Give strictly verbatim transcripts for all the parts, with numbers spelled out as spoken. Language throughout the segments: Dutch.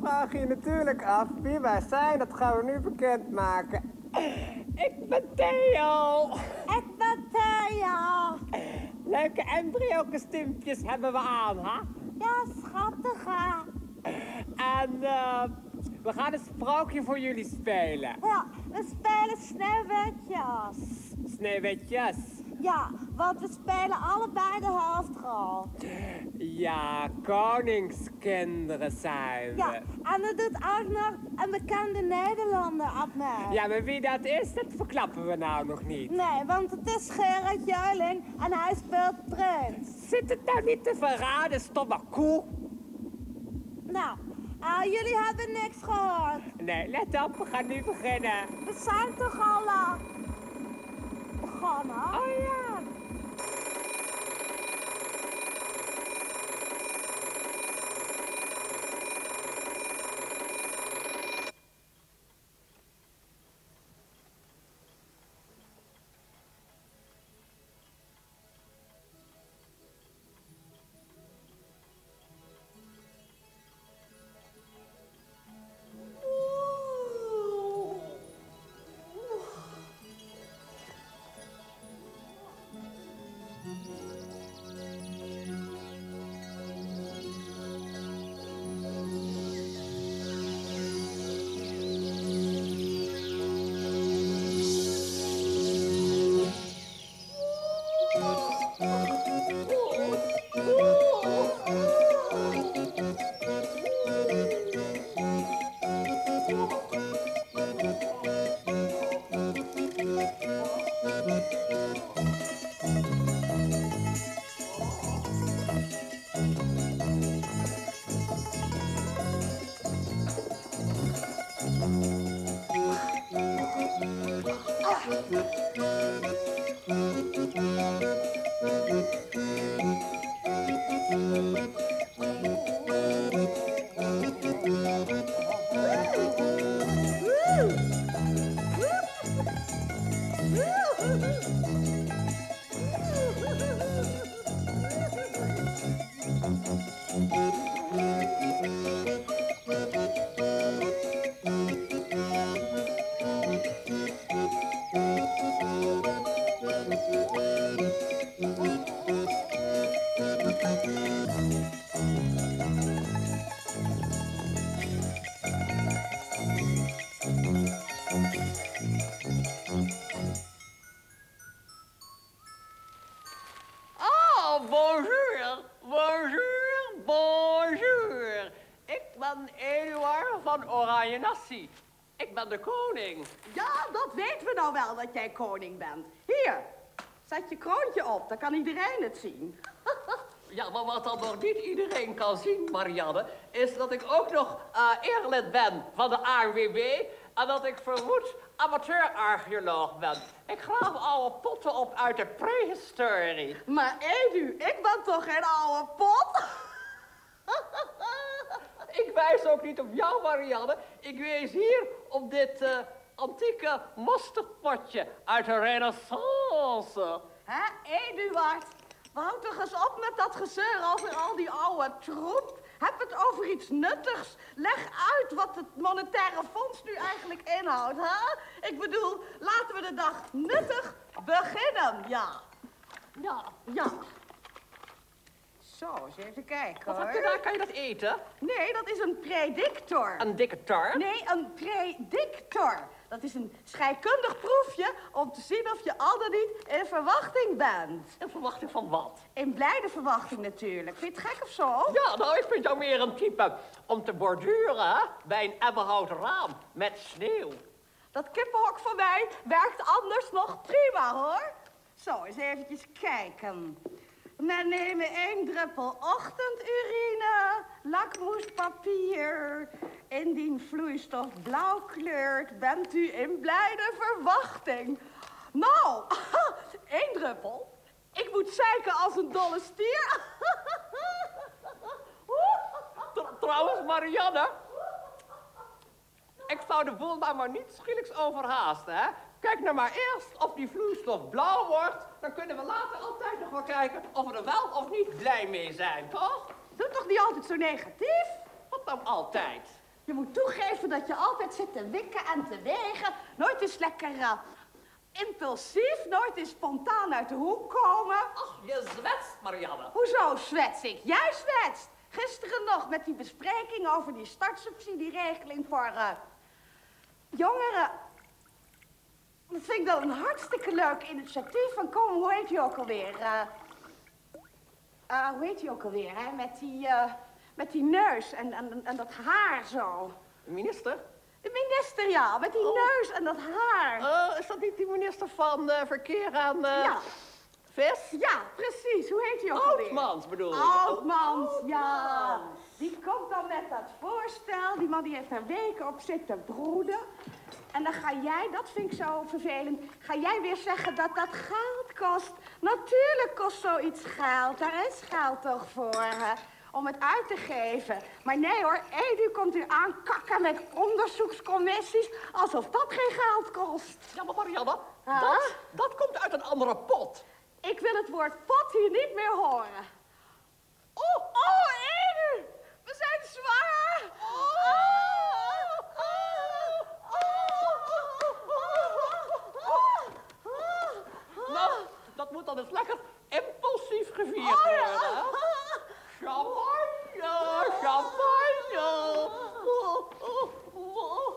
vraag je natuurlijk af wie wij zijn. Dat gaan we nu bekendmaken. Ik ben Theo. Ik ben Theo. Leuke embryo-kostuumpjes hebben we aan, hè? Ja, schattig, hè? En uh, we gaan een sprookje voor jullie spelen. Ja, we spelen Sneeuwwitjes. Sneeuwwitjes? Ja, want we spelen allebei de hoofdrol. Ja, koningskinderen zijn we. Ja, en er doet ook nog een bekende Nederlander op mee. Ja, maar wie dat is, dat verklappen we nou nog niet. Nee, want het is Gerard Joling en hij speelt Prins. Zit het nou niet te verraden, stomme koe? Nou, uh, jullie hebben niks gehoord. Nee, let op, we gaan nu beginnen. We zijn toch al uh, begonnen? Oh ja. Bonjour, bonjour, bonjour. Ik ben Eduard van Oranje Nassau. Ik ben de koning. Ja, dat weten we nou wel, dat jij koning bent. Hier, zet je kroontje op, dan kan iedereen het zien. Ja, maar wat dan nog niet iedereen kan zien, Marianne, is dat ik ook nog uh, eerlid ben van de A N W B en dat ik vermoed amateur-archeoloog ben. Ik graaf oude potten op uit de prehistorie. Maar Edu, ik ben toch geen oude pot? Ik wijs ook niet op jou, Marianne. Ik wees hier op dit uh, antieke mosterdpotje uit de renaissance. Hè, Eduard? Houd toch eens op met dat gezeur over al die oude troep. Heb het over iets nuttigs. Leg uit wat het monetaire fonds nu eigenlijk inhoudt, hè? Ik bedoel, laten we de dag nuttig beginnen, ja. Ja. Ja. Zo, eens even kijken, Wat hoor. heb je daar? Kan je dat eten? Nee, dat is een predictor. Een dikke tar? Nee, een predictor. Dat is een scheikundig proefje om te zien of je al dan niet in verwachting bent. In verwachting van wat? In blijde verwachting natuurlijk. Vind je het gek of zo? Ja, nou, ik vind jou meer een type om te borduren, hè? Bij een ebbenhouten raam met sneeuw. Dat kippenhok van mij werkt anders nog prima, hoor. Zo, eens eventjes kijken. Men nemen één druppel ochtendurine, lakmoespapier. Indien vloeistof blauw kleurt, bent u in blijde verwachting. Nou, één druppel. Ik moet zeiken als een dolle stier. Trouwens, Marianne, ik zou de boel daar maar niet schielijks overhaasten, hè? Kijk nou maar eerst of die vloeistof blauw wordt. Dan kunnen we later altijd nog wel kijken of we er wel of niet blij mee zijn, toch? Doe toch niet altijd zo negatief? Wat dan altijd? Je moet toegeven dat je altijd zit te wikken en te wegen. Nooit eens lekker uh, impulsief, nooit eens spontaan uit de hoek komen. Ach, je zwetst, Marianne. Hoezo zwets ik? Jij zwetst. Gisteren nog met die bespreking over die startsubsidieregeling voor uh, jongeren. Dat vind ik wel een hartstikke leuk initiatief. Van kom, hoe heet je ook alweer? Uh, uh, hoe heet je ook alweer, hè? Met die, uh, met die neus en, en, en dat haar zo. Minister? De minister, ja. Met die Oh. neus en dat haar. Uh, is dat niet die minister van uh, Verkeer en uh, Ja. Vis? Ja, precies. Hoe heet die ook alweer? Oudmans bedoel ik. Oudmans, ja. Die komt dan met dat voorstel. Die man die heeft er weken op zitten broeden. En dan ga jij, dat vind ik zo vervelend, ga jij weer zeggen dat dat geld kost. Natuurlijk kost zoiets geld. Daar is geld toch voor, hè? Om het uit te geven. Maar nee hoor, Edu komt hier aankakken met onderzoekscommissies, alsof dat geen geld kost. Ja, maar Marianne, Huh? dat, dat komt uit een andere pot. Ik wil het woord pot hier niet meer horen. Oh, oh, Edu! We zijn zwanger! Oh, oh, oh, oh. Nou, dat moet dan eens lekker impulsief gevierd Oh, ja. worden, hè? Champagne, champagne. Oh, oh, oh.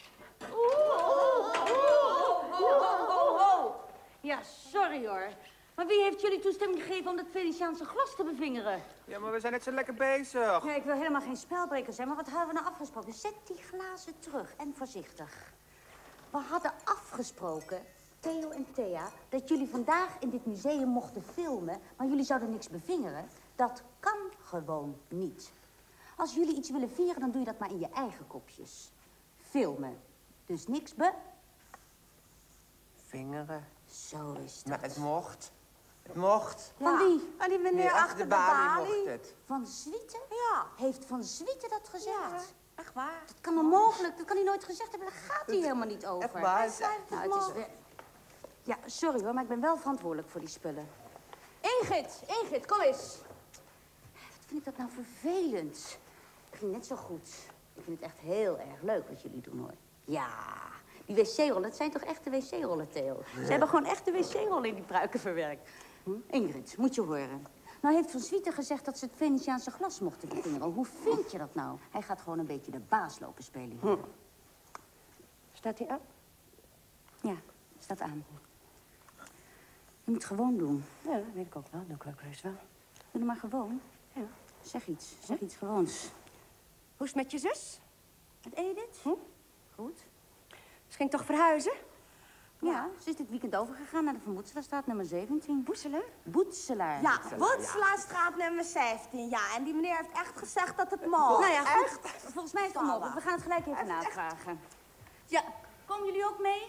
Ja, sorry hoor. Maar wie heeft jullie toestemming gegeven om dat Venetiaanse glas te bevingeren? Ja, maar we zijn net zo lekker bezig. Ja, ik wil helemaal geen spelbreker zijn, maar wat hadden we nou afgesproken? Zet die glazen terug en voorzichtig. We hadden afgesproken, Theo en Thea, dat jullie vandaag in dit museum mochten filmen, maar jullie zouden niks bevingeren. Dat kan gewoon niet. Als jullie iets willen vieren, dan doe je dat maar in je eigen kopjes. Filmen. Dus niks be... Vingeren. Zo is dat. Maar het mocht. Het mocht. Van wie? Van die meneer Nee, achter de balie. mocht het. Van Zwieten? Ja. Heeft Van Zwieten dat gezegd? Echt waar? Dat kan onmogelijk, dat kan hij nooit gezegd hebben. Daar gaat hij helemaal niet over. Echt waar? Hij zei het Nou, het is morgen. weer... Ja, sorry hoor, maar ik ben wel verantwoordelijk voor die spullen. Ingrid, Ingrid, kom eens. Wat vind ik dat nou vervelend. Het ging net zo goed. Ik vind het echt heel erg leuk wat jullie doen, hoor. Ja, die wc-rollen, dat zijn toch echte wc-rollen, Theo? Ze hebben gewoon echte wc-rollen in die pruiken verwerkt. Hm? Ingrid, moet je horen. Nou heeft Van Zwieten gezegd dat ze het Venetiaanse glas mochten bevingeren. Hoe vind je dat nou? Hij gaat gewoon een beetje de baas lopen spelen hier. Staat hij aan? Ja, staat aan. Je moet gewoon doen. Ja, dat weet ik ook wel. Doe ik ook eens wel. Doe het maar gewoon. Ja. Zeg iets. Zeg iets gewoons. Hoe is het met je zus? Met Edith? Hm? Goed. Ze ging toch verhuizen? Ja, ze is dit weekend overgegaan naar de Van Boetselaarstraat nummer zeventien. Boezelen? Boetselaar. Ja, Boetselaarstraat nummer zeventien, ja. En die meneer heeft echt gezegd dat het mag. Nou ja, goed. Volgens mij is het onmogelijk. We gaan het gelijk even navragen. Ja, komen jullie ook mee?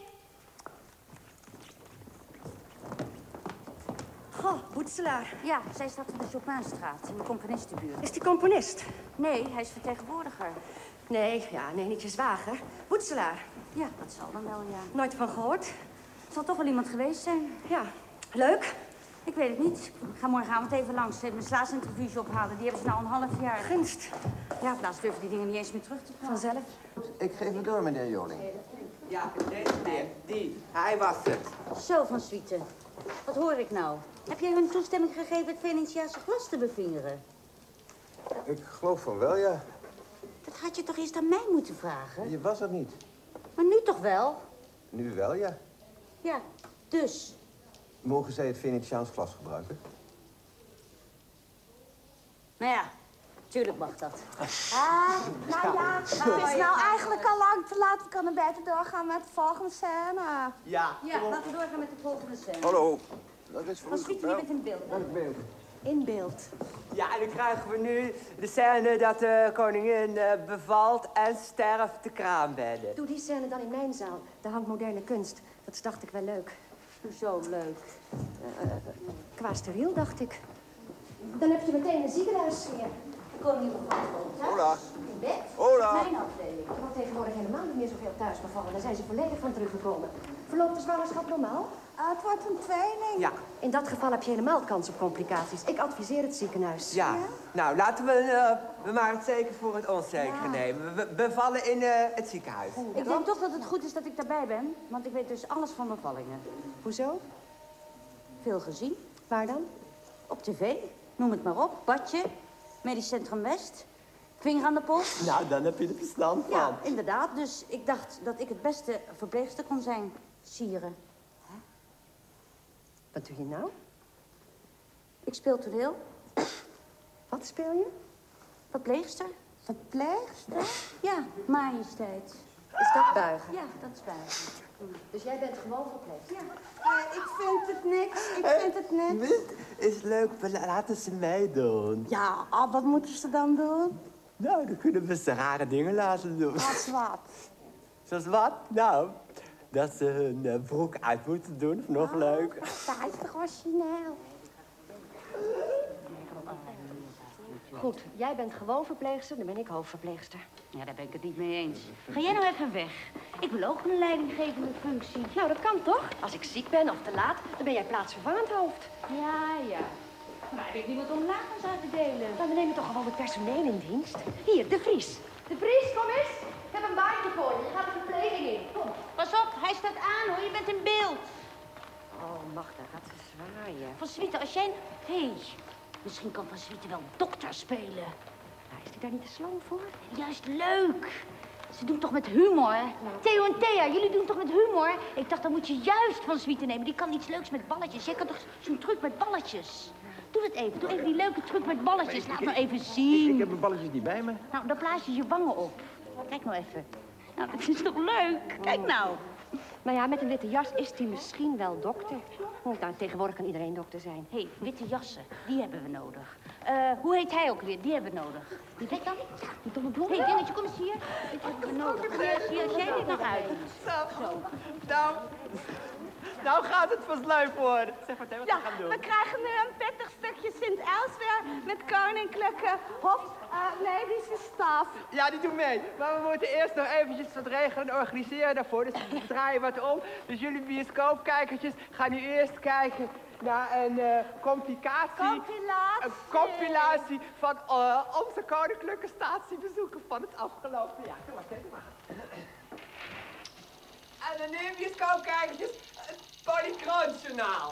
Goh, Boetselaar. Ja, zij staat op de Chopinstraat in de componistenbuurt. Is die componist? Nee, hij is vertegenwoordiger. Nee, ja, nee, niet je zwager. Boetselaar. Ja, dat zal dan wel, ja. Nooit van gehoord. Zal toch wel iemand geweest zijn? Ja, leuk. Ik weet het niet. Ik ga morgenavond even langs. Even mijn slaasinterviews ophalen. Die hebben ze nou een half jaar. Gunst. Ja, laatst durven die dingen niet eens meer terug te gaan. Vanzelf. Ik geef het door, meneer Joling. Ja, deze meneer. Die. Hij was het. Zo, Van Zwieten. Wat hoor ik nou? Heb jij hun toestemming gegeven het Venetiaanse glas te bevingeren? Ik geloof van wel, ja. Dat had je toch eerst aan mij moeten vragen? Je was er niet. Maar nu toch wel? Nu wel, ja. Ja, dus. Mogen zij het Venetiaans glas gebruiken? Nou ja, tuurlijk mag dat. Ah, nou ja, het is nou eigenlijk al lang te laat. We kunnen beter doorgaan met de volgende scène. Ja. Ja, laten we doorgaan met de volgende scène. Hallo. Dat is voor Van u Zwieten, je gebeld. bent in beeld. Ik ben. In beeld. Ja, en dan krijgen we nu de scène dat de koningin uh, bevalt en sterft te kraambedden. Doe die scène dan in mijn zaal. Daar hangt moderne kunst. Dat dacht ik wel leuk. Zo leuk. Qua steriel, dacht ik. Dan heb je meteen een ziekenhuissfeer. De koningin bevalt. Hola. In bed? Hola. Mijn afdeling. Ik word tegenwoordig helemaal niet meer zoveel thuisgevallen. Daar zijn ze volledig van teruggekomen. Verloopt de zwangerschap normaal? het wordt een tweeling. Ja, In dat geval heb je helemaal kans op complicaties. Ik adviseer het ziekenhuis. Ja, ja? Nou, laten we, uh, we maar het zeker voor het onzekere ja. nemen. We bevallen in uh, het ziekenhuis. Ik denk toch dat het goed is dat ik daarbij ben, want ik weet dus alles van bevallingen. Hoezo? Veel gezien. Waar dan? Op tv. Noem het maar op. Badje, Medisch Centrum West, vinger aan de pols. Nou, dan heb je er verstand van. Ja, inderdaad. Dus ik dacht dat ik het beste verpleegster kon zijn. Sieren. Hè? Wat doe je nou? Ik speel toneel. Wat speel je? Verpleegster. Verpleegster? Ja, majesteit. Is dat buigen? Ja, dat is buigen. Dus jij bent gewoon verpleegster? Ja. Uh, ik vind het niks. Ik vind het niks. Is leuk, laten ze mij doen. Ja, oh, wat moeten ze dan doen? Nou, dan kunnen we ze rare dingen laten doen. Als wat? Zoals wat? Nou, dat ze hun uh, broek uit moeten doen, of nog oh, leuk. Dat is toch origineel? Goed, jij bent gewoon verpleegster, dan ben ik hoofdverpleegster. Ja, daar ben ik het niet mee eens. Ga jij nou even weg? Ik wil ook een leidinggevende functie. Nou, dat kan toch? Als ik ziek ben of te laat, dan ben jij plaatsvervangend hoofd. Ja, ja. Maar ik weet niet wat om lakens uit te delen. Nou, we nemen toch gewoon het personeel in dienst. Hier, de Vries. De Vries, kom eens. Ik heb een baantje voor je. Je gaat de verpleging in. Kom. Pas op, hij staat aan hoor. Je bent in beeld. Oh, Magda, gaat ze zwaaien. Van Swieten, als jij... Hé, hey, misschien kan Van Swieten wel dokter spelen. Nou, is die daar niet te sloom voor? Juist leuk. Ze doen toch met humor? Nou. Theo en Thea, jullie doen toch met humor? Ik dacht, dan moet je juist Van Swieten nemen. Die kan iets leuks met balletjes. Jij kan toch zo'n truc met balletjes? Doe het even. Doe even die leuke truc met balletjes. Laat maar even zien. Ik, ik heb mijn balletjes niet bij me. Nou, dan blaas je je wangen op. Kijk nou even. Nou, dat is toch leuk? Kijk nou. Nou ja, met een witte jas is hij misschien wel dokter. Nou, tegenwoordig kan iedereen dokter zijn. Hé, hey, witte jassen, die hebben we nodig. Uh, hoe heet hij ook weer? Die hebben we nodig. Die weet dan? Die domme blond. Hé, hey, dingetje, kom eens hier. Dit hebben we nodig. Zie als jij dit nog uit. Zo. Zo. Nou, nou gaat het vast leuk worden. Zeg maar, wat ja, we gaan doen. We krijgen nu een pittig stukje Sint-Elsweer met koninklijke hof, uh, medische staf. Ja, die doen mee. Maar we moeten eerst nog eventjes wat regelen en organiseren daarvoor. Dus we draaien wat om. Dus jullie bioscoopkijkertjes gaan nu eerst kijken naar een uh, compilatie. Compilatie. Een compilatie van uh, onze koninklijke statiebezoeken van het afgelopen jaar. Kom maar, zeg maar. En dan nu bioscoopkijkertjes, het Polychroonjournaal.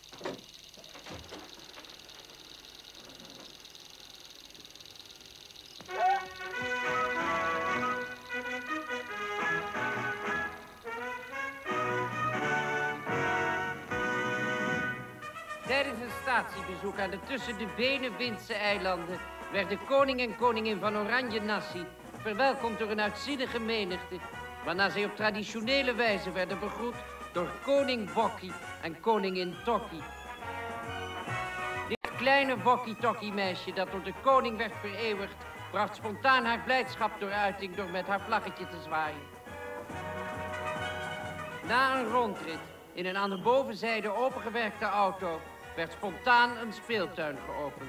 Tijdens een statiebezoek aan de tussen de benen Windse eilanden werden koning en koningin van Oranje Nassau verwelkomd door een uitzinnige menigte, waarna zij op traditionele wijze werden begroet door koning Bokkie en koningin Tokkie. Dit kleine Bokkie-Tokkie-meisje dat door de koning werd vereeuwigd, bracht spontaan haar blijdschap door uiting door met haar vlaggetje te zwaaien. Na een rondrit in een aan de bovenzijde opengewerkte auto werd spontaan een speeltuin geopend.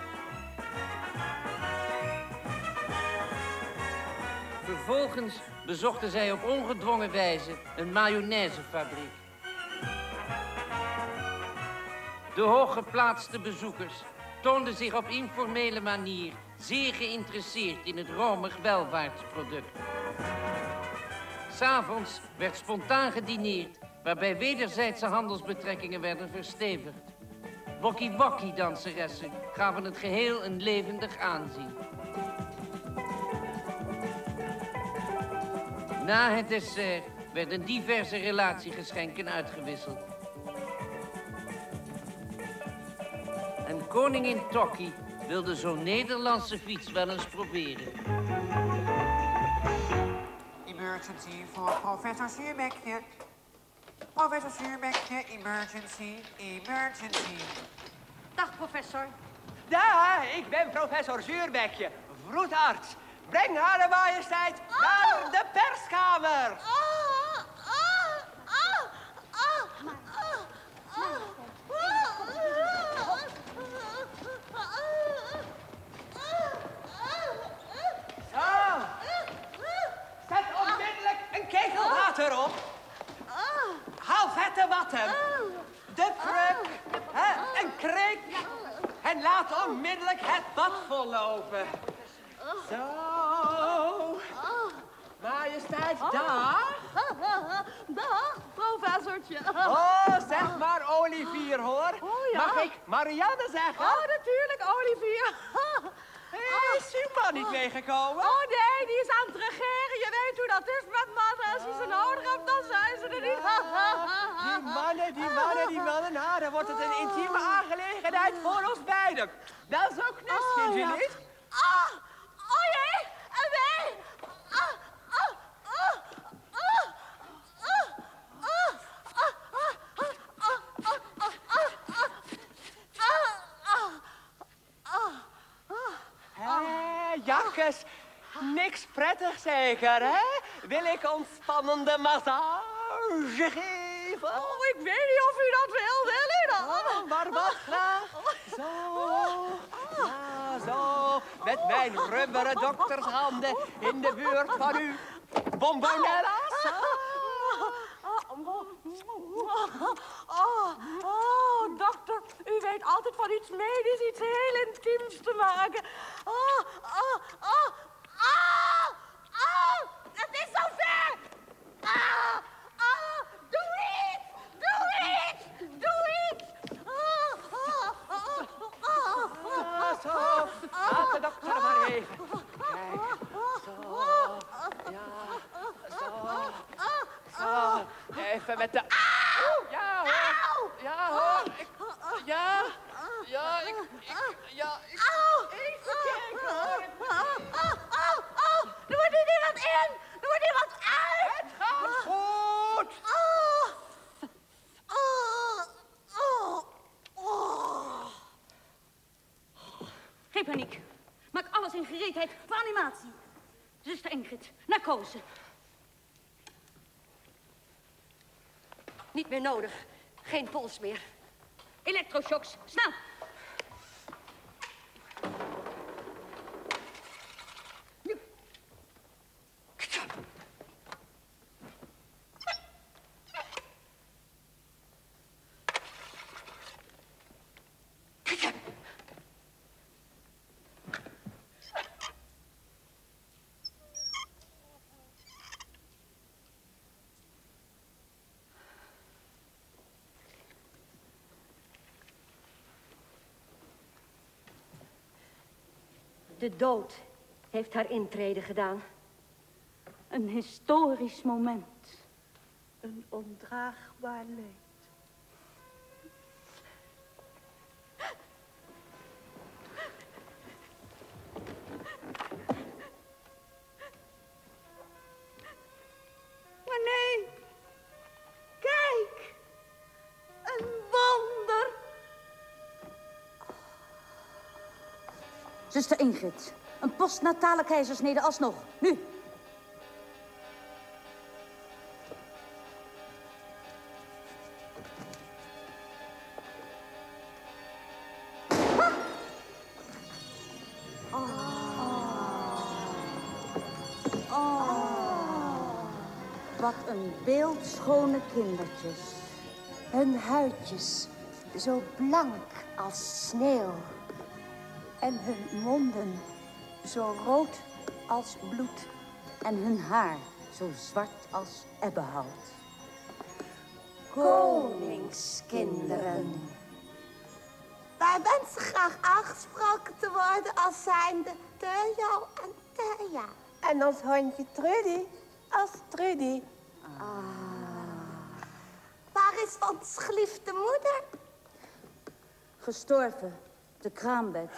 Vervolgens bezochten zij op ongedwongen wijze een mayonaisefabriek. De hooggeplaatste bezoekers toonden zich op informele manier zeer geïnteresseerd in het romig welvaartsproduct. 'S Avonds werd spontaan gedineerd, waarbij wederzijdse handelsbetrekkingen werden verstevigd. Wokkie-wokkie-danseressen gaven het geheel een levendig aanzien. Na het dessert werden diverse relatiegeschenken uitgewisseld. En koningin Tokkie wilde zo'n Nederlandse fiets wel eens proberen. Emergency voor professor Zuurbekje. Professor Zuurbekje, emergency, emergency. Dag, professor. Daar, ik ben professor Zuurbekje, vroedarts. Breng haar majesteit oh. naar de perskamer. Oh, oh, oh, oh, oh, oh. Zo. Zet onmiddellijk een ketel water op. Haal vette watten. De kruk. onmiddellijk het bad vollopen. Zo. Majesteit, dag. Dag, professortje. Oh, zeg maar Olivier, hoor. Oh, ja. Mag ik Marianne zeggen? Oh, natuurlijk, Olivier. Hey, is uw man niet meegekomen? Oh nee, die is aan het regeren. Je weet hoe dat is met mannen. Als je ze nodig hebt, dan zijn ze er niet. Die mannen, die mannen, die mannen. Nou, dan wordt het een intieme aangelegenheid voor ons beiden. Wel zo knus, vindt u niet? Ah, oh jee, en wij. Ah, ah, ah, ah, ah, Hé, Jakkes, niks prettig zeker, hè? Wil ik ontspannende massage geven? Oh, ik weet niet of u dat wil, wil u dat? Oh, maar wat graag. Zo, ja, zo. Met mijn rubberen doktershanden in de buurt van u. Bombonella's. Oh, oh, dokter, u weet altijd van iets medisch, iets heel intiems te maken. Oh, oh, oh, oh, oh, het is zover. Ah, ah, doe iets, doe iets, doe iets. Ah, ah, ah, ah, Ja, zo. Laat de dokter maar even. Kijk, zo. Ja, zo. Zo. Even met de... Auw! Ja, hoor. Ja, hoor. Ik... Ja. Ja, ik... ik ja, ik... Even kijken, hoor. Er wordt hier iemand in. Er wordt iemand uit. Het gaat goed. Geen paniek. Maak alles in gereedheid voor animatie. Zuster Ingrid, narcose. Niet meer nodig. Geen pols meer. Elektroshocks, snel. De dood heeft haar intrede gedaan. Een historisch moment. Een ondraagbaar leed. Maar nee, kijk, een wonder. Zuster Ingrid, een postnatale keizersnede alsnog. Nu. Wat een beeldschone kindertjes. Hun huidjes zo blank als sneeuw. En hun monden zo rood als bloed. En hun haar zo zwart als ebbenhout. Koningskinderen. Wij wensen graag aangesproken te worden als zijnde Theo en Thea. En ons hondje Trudy als Trudy. Waar is ons geliefde moeder? Gestorven, de kraambed.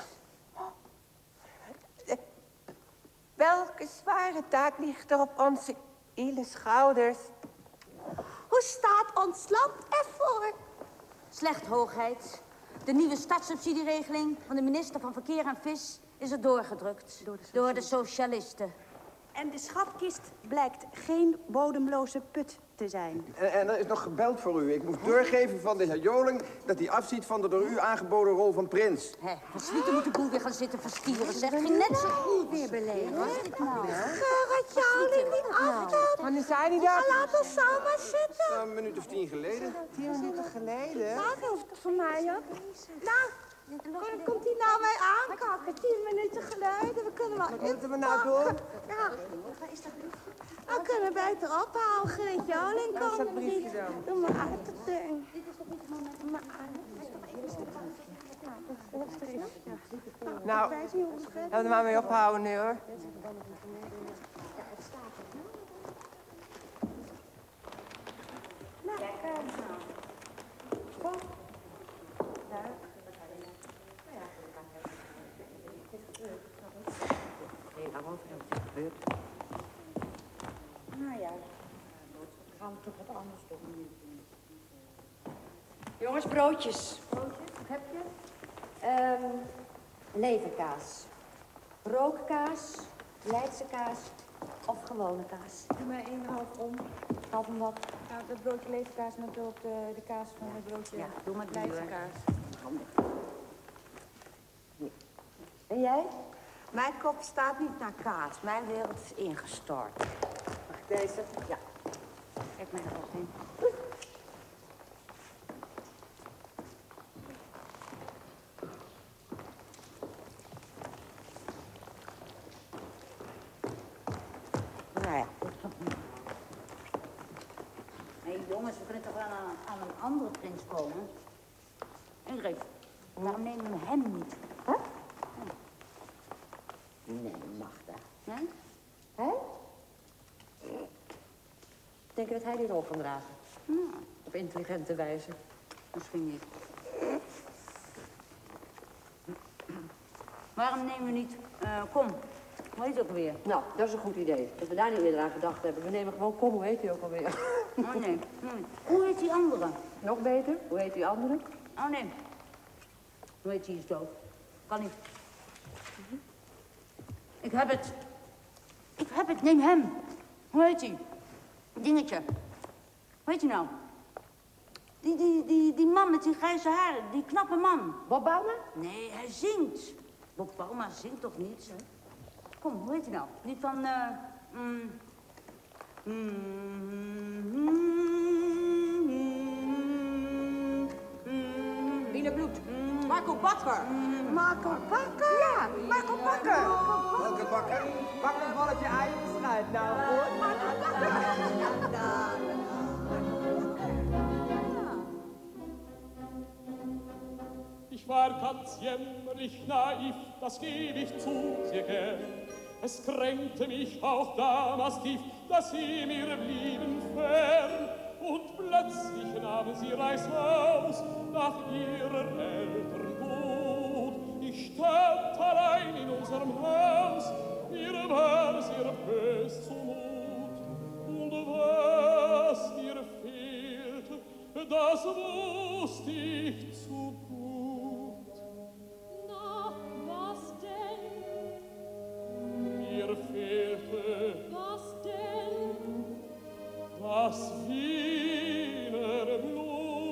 Welke zware taak ligt er op onze ile schouders? Hoe staat ons land ervoor? Slecht, hoogheid. De nieuwe startsubsidieregeling van de minister van Verkeer en Vis is er doorgedrukt. Door de, door de socialisten. En de schatkist blijkt geen bodemloze put te zijn. En, en er is nog gebeld voor u. Ik moest doorgeven van de heer Joling dat hij afziet van de door u aangeboden rol van prins. Hé, verslieten moet de boel weer gaan zitten verstieren, zeg. Ging net zo goed weer beleven. Wat is dit nou? Gerrit Joling niet afkomen. Wanneer zei hij dat? Laat ons samen zitten. Een minuut of tien geleden. Tien minuten geleden. Dat hoeft het voor mij op. Nou, Komt hij nou mij aankakken? Tien minuten geleden. We kunnen wel Wat moeten we nou doen? Ja. Waar is dat briefje? We kunnen beter ophouden, Greet Joling. Waar is dat briefje dan? Doe maar uit het ding. Dit is toch niet het moment? Doe maar uit. Nou, laten we er maar mee ophouden nu, hoor. Lekker. Kom. Nou ja, dan gaan we toch wat anders doen. Jongens, broodjes. Broodjes, wat heb je? Um, leverkaas. Rookkaas, Leidse kaas of gewone kaas. Doe mij één half om. Half om wat? Nou, dat broodje leverkaas met op de, de kaas van het broodje. Ja, doe maar Leidse duur. kaas. Handig. En jij? Mijn kop staat niet naar kaas. Mijn wereld is ingestort. Mag ik deze? Ja. Kijk mij er ook in. Nou ja. Nee, jongens, we kunnen toch wel aan, aan een andere prins komen? Ingrid, waarom nemen we hem niet? Huh? Nee, Magda. Nee? Hij? Denk je dat hij die rol kan dragen? Ja, Op intelligente wijze. misschien niet. Waarom nemen we niet... Uh, kom, hoe heet het ook alweer? Nou, dat is een goed idee. Dat we daar niet eerder aan gedacht hebben. We nemen gewoon kom, hoe heet hij ook alweer? Oh nee. nee. Hoe heet die andere? Nog beter? Hoe heet die andere? Oh nee. Hoe heet die is dood? Kan niet. Ik heb het. Ik heb het, neem hem. Hoe heet die? Dingetje. Hoe heet die nou? Die, die, die, die man met die grijze haren, die knappe man. Bob Bauma? Nee, hij zingt. Bob Bauma zingt toch niet? Hè? Kom, hoe heet hij nou? Niet van, eh... Mm, mm, mm, mm, Wiener Bloed. Marco Bakker. Marco Bakker? Ja, Marco Bakker. Welke bakker? Pak een bolletje ei en beschuit. Nou, goed. Ich war ganz jämmerlich naiv, das geb ich zu, sehr gern. Es kränkte mich auch damals tief, dass sie mir blieben fern. Und plötzlich nahmen sie Reißaus nach ihrer Eltern Gut. Ich stand allein in unserem Haus, mir war sehr bös zumut. Und was mir fehlte, das wusste ich zu gut. Na, was denn? Mir fehlte Was denn? das Wiener Blut.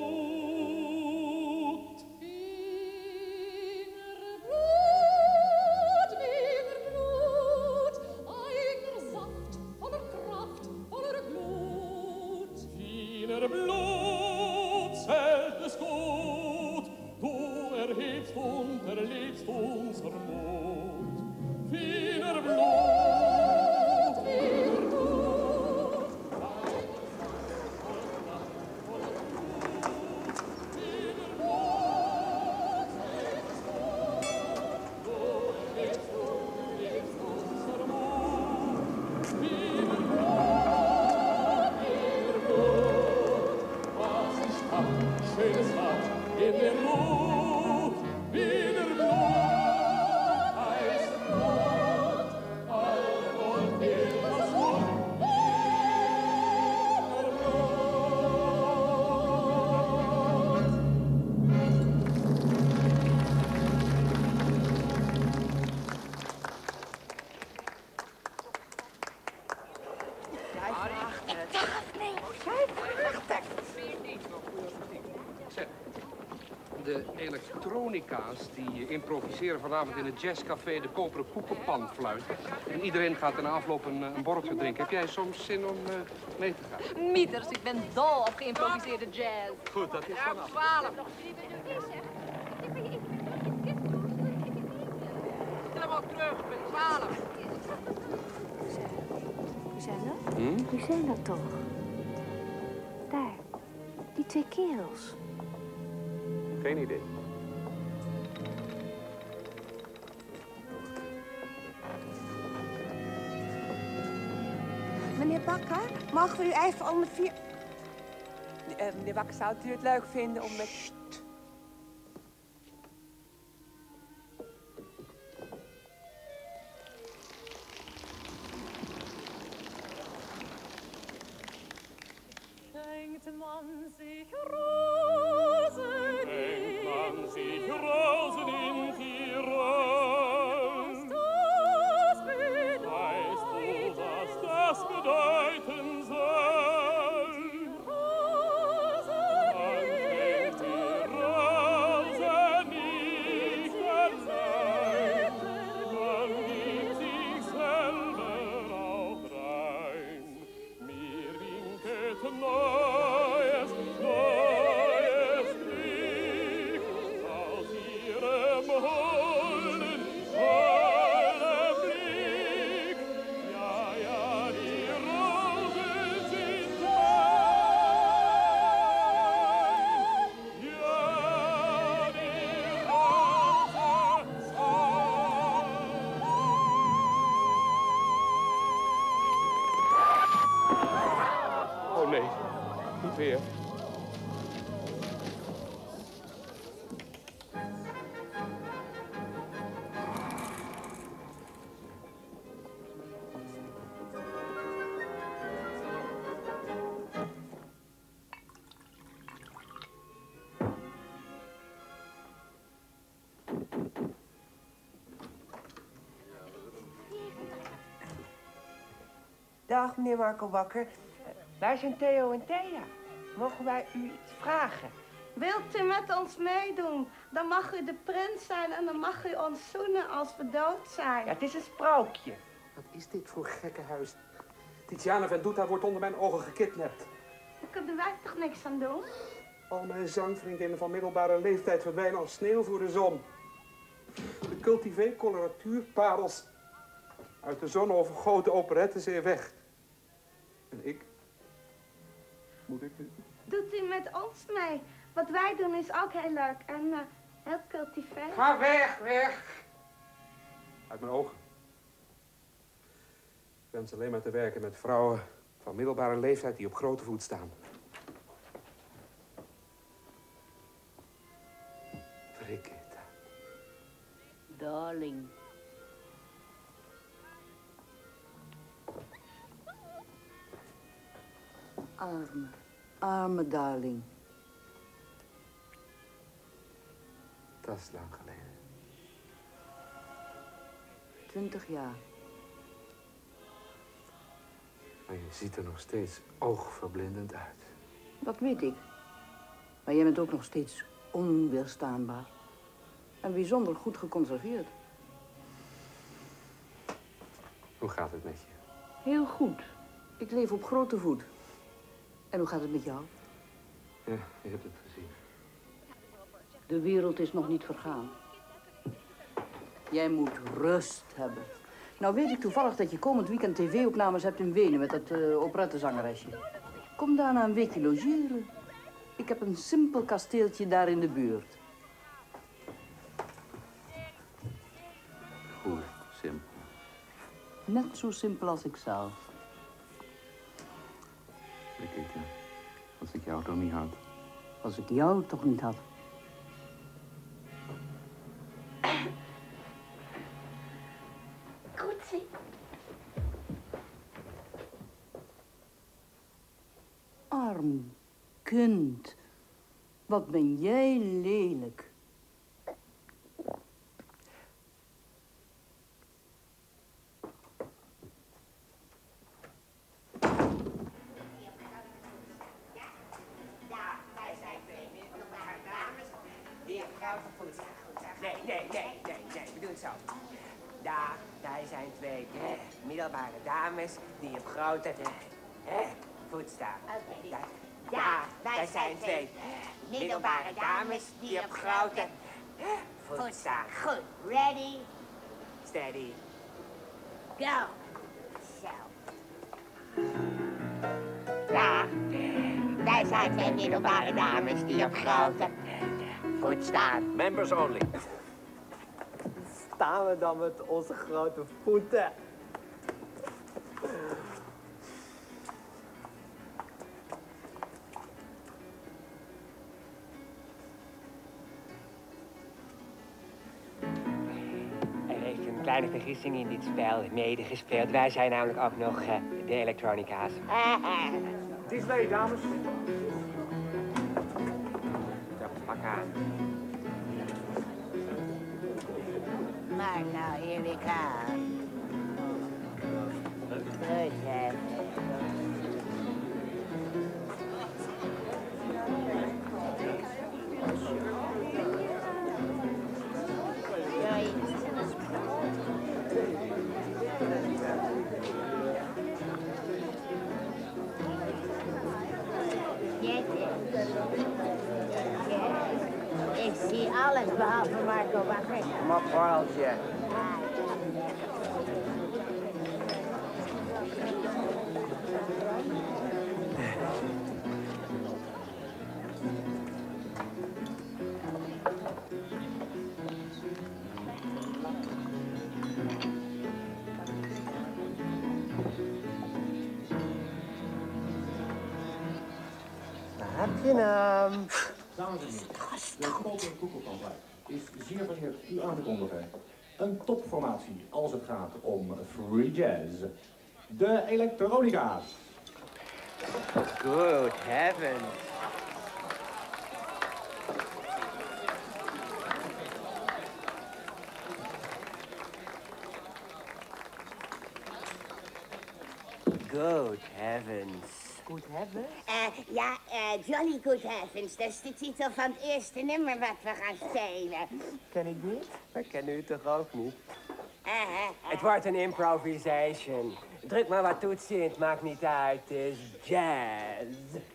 Wiener Blut, Wiener Blut, eigener Saft, voller Kraft, voller Glut. Wiener Blut zählt es gut, du erhebst und erlebst unser Mut. Wiener Blut, Wiener Blut, schönes Wort in der Mut, Wiener Blut, heißt Blut, alle Mut gilt das Mut, Wiener Jij vraagt het. Ik dacht het niet. Jij vraagt het. Zeg, de elektronica's die improviseren vanavond in het jazzcafé de Koperen Koekenpan fluiten. En iedereen gaat in afloop een, een borreltje drinken. Heb jij soms zin om uh, mee te gaan? Mieters, ik ben dol op geïmproviseerde jazz. Goed, dat is vanaf. vanaf. twaalf. Nog drie minuten, zeg. Ik heb je gauw terug, betaal hem. Wie zijn dat? Hm? Wie zijn dat toch? Daar, die twee kerels. Geen idee. Meneer Bakker, mogen we u even onder vier... Uh, meneer Bakker, zou u het leuk vinden om met... Sst. Denkt man sich Rosen Denkt man sich Rosen in Tirol? das bedeutet? Weißt du, was das bedeuten soll? Man kennt die Rose nicht allein, man gibt sich selber auch rein. Mir winket neues, neues Glück aus ihrem holden, holden Blick. Ja, ja, die Rosen sind mein. Ja, die Rosen sind Oh nee, niet weer. Dag, meneer Marco Bakker. Waar zijn Theo en Thea? Mogen wij u iets vragen? Wilt u met ons meedoen? Dan mag u de prins zijn en dan mag u ons zoenen als we dood zijn. Ja, het is een sprookje. Wat is dit voor gekkenhuis? Tiziana Venduta wordt onder mijn ogen gekidnapt. Daar kunnen wij toch niks aan doen? Al mijn zangvriendinnen van middelbare leeftijd verdwijnen als sneeuw voor de zon. De cultivé coloratuurparels uit de zon overgoten operetten zijn weg. En ik? Moet ik nu? Doet u met ons mee? Wat wij doen is ook heel leuk en uh, heel cultivé. Ga weg, weg! Uit mijn ogen. Ik wens alleen maar te werken met vrouwen van middelbare leeftijd die op grote voet staan. Brigitte. Darling. Arme, arme darling. Dat is lang geleden. Twintig jaar. Maar je ziet er nog steeds oogverblindend uit. Dat weet ik. Maar jij bent ook nog steeds onweerstaanbaar. En bijzonder goed geconserveerd. Hoe gaat het met je? Heel goed. Ik leef op grote voet. En hoe gaat het met jou? Ja, je hebt het gezien. De wereld is nog niet vergaan. Jij moet rust hebben. Nou weet ik toevallig dat je komend weekend tv-opnames hebt in Wenen met dat uh, operettezangeresje. Kom daarna een weekje logeren. Ik heb een simpel kasteeltje daar in de buurt. Hoe simpel? Net zo simpel als ik zelf. Brigitte, als ik jou toch niet had. Als ik jou toch niet had. Goed, Arm kind. Wat ben jij lelijk. Nee, nee, nee, nee, nee, we doen het zo. Daar, daar zijn twee eh, middelbare dames die op grote eh, voet staan. Daar, daar, daar zijn twee eh, middelbare dames die op grote eh, voet staan. Goed, ready, Steady. Go. Zo. Ja, wij zijn twee middelbare dames die op grote voet staan. Members only. Staan we dan met onze grote voeten? Er heeft een kleine vergissing in dit spel medegespeeld. Wij zijn namelijk ook nog uh, de elektronica's. Het is leeg, dames. Zo, pak aan. Maar nou, here we come. Good heavens. Ik zie alles behalve Marco Bakker. Kom op, borreltje. Heb je hem? Dames en heren, de Koperen Koekelpandfluit is zeer vereerd u aan te kondigen. Een topformatie als het gaat om free jazz. De elektronica's. Good heavens. Good heavens. Good heavens? Uh, ja, uh, Jolly Good Heavens. Dat is de titel van het eerste nummer wat we gaan spelen. Ken ik niet? Maar kennen u toch ook niet? Uh, uh, uh. Het wordt een improvisation. Druk maar wat toetsen in, het maakt niet uit. Het is jazz.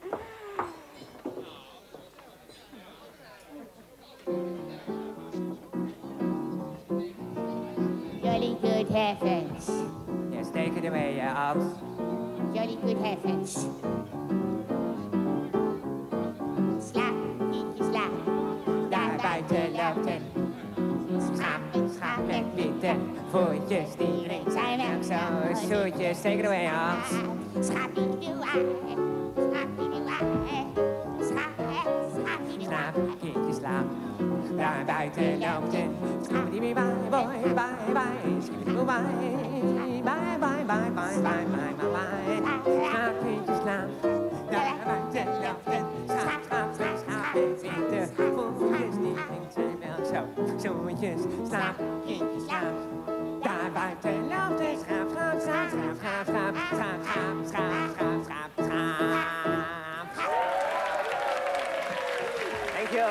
Jolly Good Heavens. Yes, take it away, uh, Als. Jolly Good Heavens. Sla, kiekje, sla. Daar buiten loopt een schaap, een schaap met witte voetjes. Die ringt zijn melk zo zoetjes. Take it away, Als. Schaapie, doe ah. Schaapie, doe ah. Schaap, schaapie, doe ah. Slaap, kindje, slaap. Daar buiten loopt een schaap. Die bye, boy, bye, bye. Schiep, bye, bye, bye, bye, bye, bye, bye, bye, bye. Slaap, kindje, slaap. Daar buiten loopt een schaap, schaap, schaap, schaap. Met witte voetjes. Die ringt zijn melk zo zoetjes. Slaap, kindje, slaap. Daar buiten loopt een schaap, schaap, schaap, schaap, schaap, schaap, schaap, schaap, schaap, schaap, schaap, schaap. Thank you.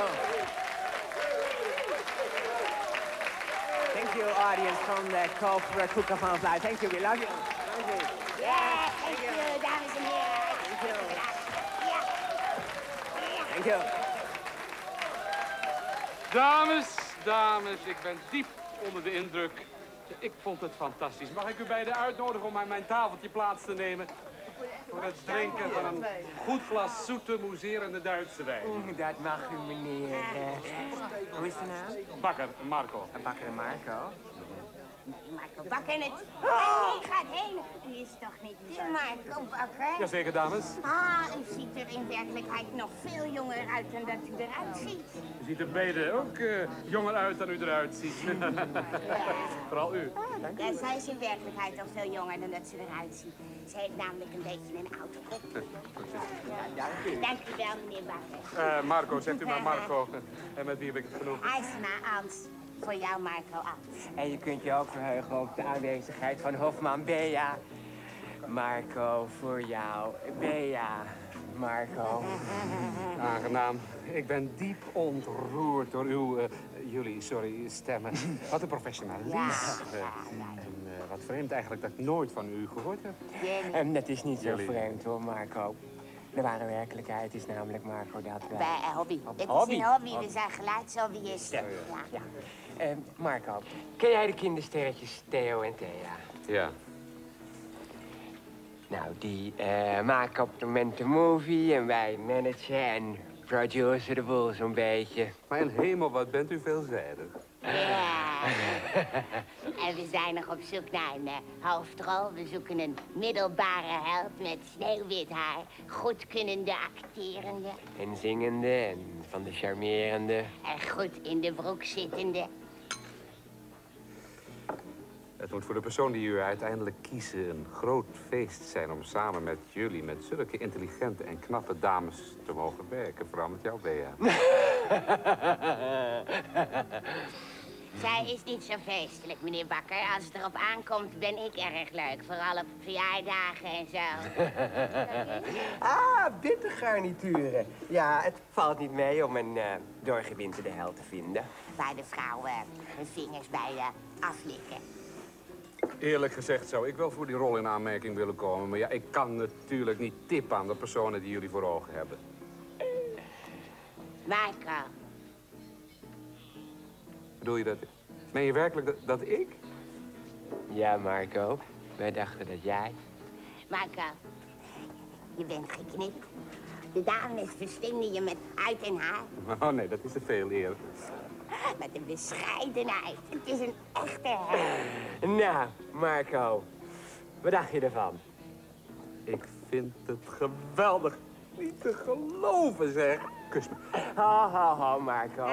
Thank you, audience from the Koperen Koekelpandfluit. Thank you, we love you. Thank you. Ja, thank you, dames en heren. Thank you. Ja. Thank you. Dames, dames, ik ben diep onder de indruk. Ik vond het fantastisch. Mag ik u beiden uitnodigen om aan mijn tafeltje plaats te nemen? Voor het drinken van een goed glas zoete, mousserende Duitse wijn. Dat mag u, meneer. Uh, hoe is de naam? Bakker, Marco. Bakker Marco. Marco Bakker het. Oh, ik ga heen. U is toch niet de Marco Bakker? Jazeker, dames. Ah, u ziet er in werkelijkheid nog veel jonger uit dan dat u eruit ziet. U ziet er beide ook uh, jonger uit dan u eruit ziet. Vooral u. Ja, zij is in werkelijkheid nog veel jonger dan dat ze eruit ziet. Ze heeft namelijk een beetje een oude kop. Ja, dank u. Dank u wel, meneer Bakker. Uh, Marco, zegt u maar Marco. En met wie heb ik het genoeg? Aisema Ans. Voor jou, Marco Ans. En je kunt je ook verheugen op de aanwezigheid van Hofman Bea. Marco, voor jou. Bea. Marco. Aangenaam. Ik ben diep ontroerd door uw, uh, jullie, sorry, stemmen. Wat een professionalisme. Ja. En uh, wat vreemd eigenlijk dat ik nooit van u gehoord heb. En dat is niet zo Jullie. vreemd hoor, Marco. De ware werkelijkheid is namelijk, Marco, dat wij... Bij uh, hobby. Hobby. Dit Hobby. is een hobby, we zijn geluidshobbyisten. Ja, ja. ja. Uh, Marco, ken jij de kindersterretjes Theo en Thea? Ja. Nou, die uh, maken op het moment een movie en wij managen en produceren de boel zo'n beetje. Mijn hemel, wat bent u veelzijdig. Ja. En we zijn nog op zoek naar een uh, hoofdrol. We zoeken een middelbare held met sneeuwwit haar. Goedkunnende acterende. En zingende en van de charmerende. En goed in de broek zittende. Het moet voor de persoon die u uiteindelijk kiezen een groot feest zijn om samen met jullie, met zulke intelligente en knappe dames te mogen werken. Vooral met jou, Bea. Zij is niet zo feestelijk, meneer Bakker. Als het erop aankomt, ben ik erg leuk. Vooral op verjaardagen en zo. Ah, bittergarnituren. Ja, het valt niet mee om een uh, doorgewinterde held te vinden. Waar de vrouwen hun vingers bij uh, aflikken. Eerlijk gezegd zou ik wel voor die rol in aanmerking willen komen. Maar ja, ik kan natuurlijk niet tippen aan de personen die jullie voor ogen hebben. Marco. Bedoel je dat? Meen je werkelijk dat, dat ik? Ja, Marco. Wij dachten dat jij... Marco, je bent geknipt. De dames verslinden je met uit en haar. Oh nee, dat is te veel eer. Met een bescheidenheid. Het is een echte held. Nou, Marco. Wat dacht je ervan? Ik vind het geweldig. Niet te geloven, zeg. Kus me. Ha, ha, ha, Marco.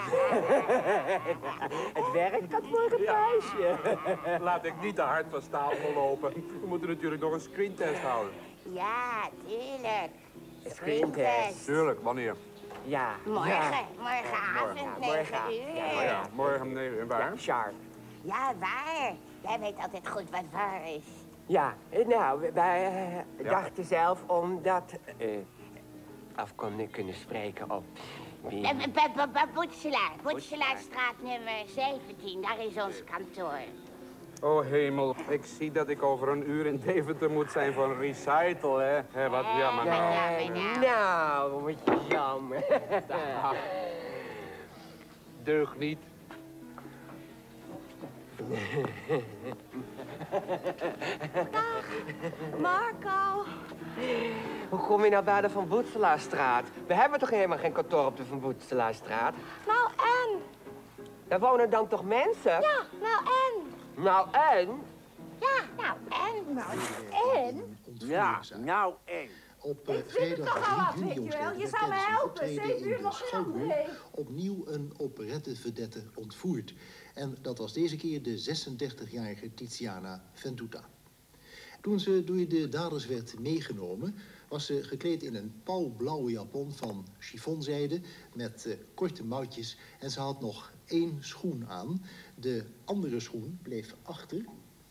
Het werkt, dat voor een puistje. Laat ik niet te hard van stapel lopen. We moeten natuurlijk nog een screentest houden. Ja, tuurlijk. Screentest. Tuurlijk, wanneer? Ja. Morgen, Ja. morgenavond, Morgen. negen Morgen. uur. Ja, Oh ja, morgen om negen uur. Waar? Ja, sharp. Ja, waar? Jij weet altijd goed wat waar is. Ja, nou, wij uh, Ja. dachten zelf omdat... Uh, af konden kunnen spreken op... wie- Eh, b- b- b- Boetselaar, Boetselaarstraat nummer zeventien, daar is ons kantoor. Oh hemel, ik zie dat ik over een uur in Deventer moet zijn voor een recital, hè? Hé, wat jammer. Nee, nou, wat jammer. Deug niet. Marco. Hoe kom je nou bij de Van Boetselaarstraat? We hebben toch helemaal geen kantoor op de Van Boetselaarstraat? Nou en? Daar wonen dan toch mensen? Ja, nou en? Nou en? Ja, nou en? Nou en? Ja, nou en. Op uh, Ik vind het vrijdag toch al wat, drie juni weet je wel. jongsleden Je werd zou me tijdens een helpen. optreden Zeven in uur de nog geen Schouwburg entree. opnieuw een operettevedette ontvoerd. En dat was deze keer de zesendertigjarige Tiziana Ventuta. Toen ze door de daders werd meegenomen, was ze gekleed in een pauwblauwe japon van chiffonzijde met uh, korte mouwtjes en ze had nog één schoen aan. De andere schoen bleef achter.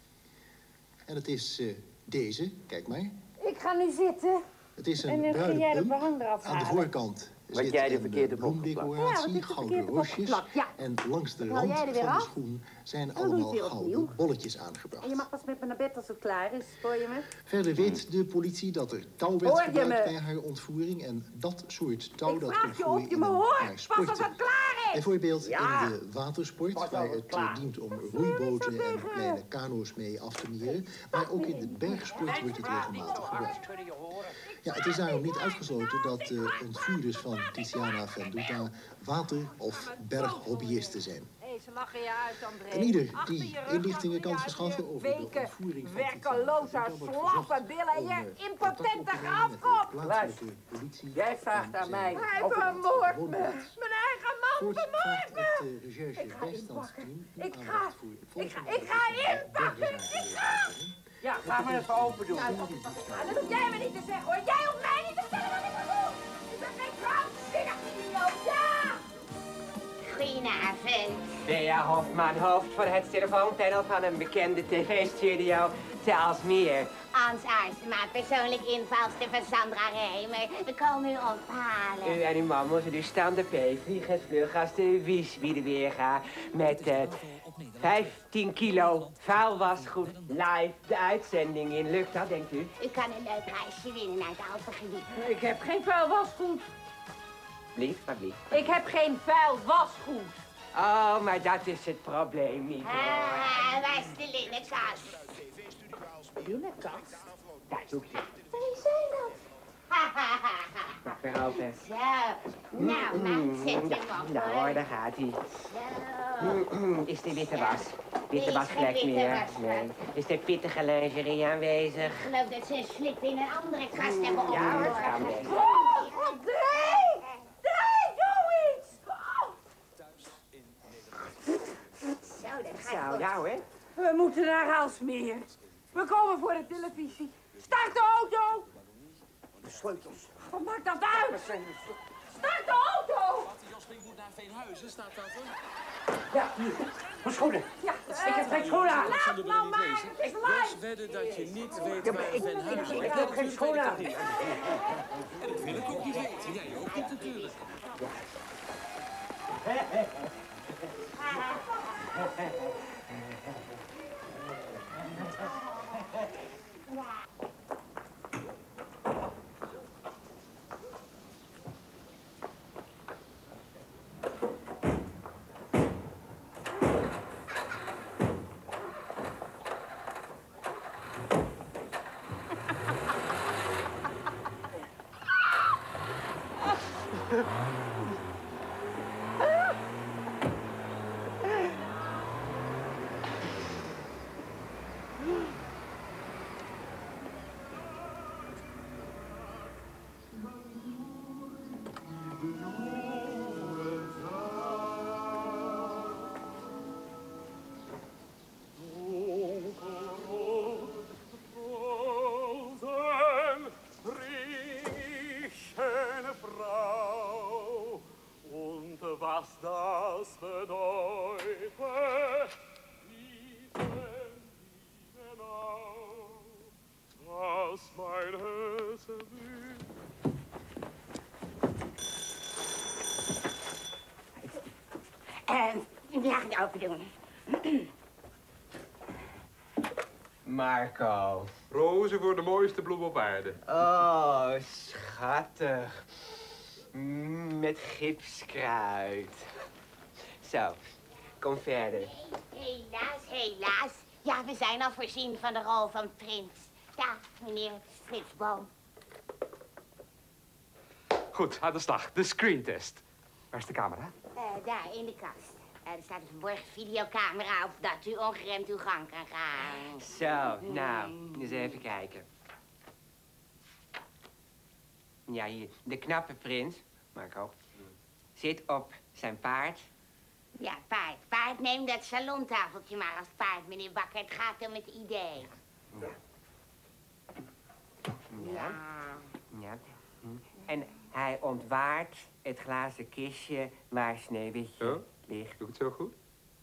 En het is uh, deze, kijk maar. Ik ga nu zitten. Het is En een dan ga jij de bruine plum. behang eraf Aan de halen. voorkant Wat zit jij de een verkeerde bocht bloemdecoratie, Ja, wat is de gouden verkeerde bocht roosjes. geplakt? Ja. En langs de Dan haal rand jij er weer van de af. schoen zijn Dan doe je allemaal het weer gouden opnieuw. bolletjes aangebracht. En je mag pas met me naar bed als het klaar is, hoor je me? Verder weet de politie dat er touw werd Hoor je gebruikt me? bij haar ontvoering. En dat soort touw Ik dat vraag kon je vloeien of je in me een hoort. paar Pas als sporten. het klaar is. Bijvoorbeeld Ja. in de watersport, Pas als waar het het klaar uh, dient om roeiboten en kleine kano's mee af te meren. Maar ook in de bergsport wordt het regelmatig gebruikt. Ja, het is daarom niet uitgesloten dat de ontvoerders van Tiziana Ventuta water- of berghobbyisten zijn. Hé, ze lachen je uit, André. En ieder Achter die je rug inlichtingen kan achter je verschaffen over de weken ontvoering van werkeloze, slappe billen en je impotente grafkop. plaatselijke politie. Jij vraagt aan mij. Hij of het vermoordt me. woonplaats. Mijn eigen man Voorts vermoordt vraagt me. het uh, recherche bijstandsteam nu Ik ga- aandacht voor het volgende ik ga- ik ga inpakken. Ik ga. Ja, ga maar even open doen. Nou, dat hoef jij me niet te zeggen, hoor. Jij hoeft mij niet te vertellen wat ik moet doen. Ik ben geen krankzinnig idioot, ja! Goedenavond. Bea Hofman, hoofd van het telefoonpanel van een bekende tv-studio, zelfs meer. Hans Aarsema, persoonlijk invalster van Sandra Remer. We komen u ophalen. U en uw man moeten dus staan de P, vliegen vlug als de wies wie de weer gaat. Met uh, vijftien kilo vuilwasgoed live de uitzending in. Lukt dat, denkt u? U kan een leuk reisje winnen naar het Alpengebied. Ik heb geen vuil wasgoed. Blief, maar blief. Ik heb geen vuil wasgoed. Oh, maar dat is het probleem niet. Ah, waar is de linnenkast? Linnenkast? Daar zoek je. Wie zijn dat? Mag weer open. Zo, nou, maar zet hem op, Nou hoor. hoor, daar gaat hij. Zo. Is de witte was? Witte Is was de gelijk witte meer? was Nee. Is de pittige lingerie aanwezig? Ik geloof dat ze een slip in een andere kast hebben Ja, hoor, opgeborgen. gaan we. Oh, Dree! Dree, doe iets! Zo, dat gaat Zo, goed. nou hè? We moeten naar Aalsmeer. We komen voor de televisie. Start de auto! De sleutels. Wat maakt dat uit? Start de auto! Josling moet naar Veenhuizen, staat dat er? Ja, hier. Mijn schoenen. Ja, Ik heb geen schoenen aan. Laat nou maar, het is Jos live. wedden dat je niet weet Ja, waar maar ik- Veenhuizen ik ligt. heb geen schoenen aan. En dat wil ik ook niet weten. Jij ook niet natuurlijk. Rosen bring ich, schöne Frau, und was das bedeutet, wissen Sie genau, was mein Herz will. En, ja, het open doen. Marco. Rozen voor de mooiste bloem op aarde. Oh, schattig. Mm, met gipskruid. Zo, kom verder. Helaas, helaas. Ja, we zijn al voorzien van de rol van prins. Ja, meneer Stripsboom. Goed, aan de slag. De screentest. Waar is de camera? Uh, daar, in de kast. Uh, er staat een verborgen videocamera op dat u ongeremd uw gang kan gaan. Zo, nou, eens even kijken. Ja, hier. De knappe prins, Marco, zit op zijn paard. Ja, paard. Paard, neem dat salontafeltje maar als paard, meneer Bakker. Het gaat om het idee. Ja. Ja. Ja. En hij ontwaart het glazen kistje waar Sneeuwwitje Zo? ligt. Doe ik het zo goed?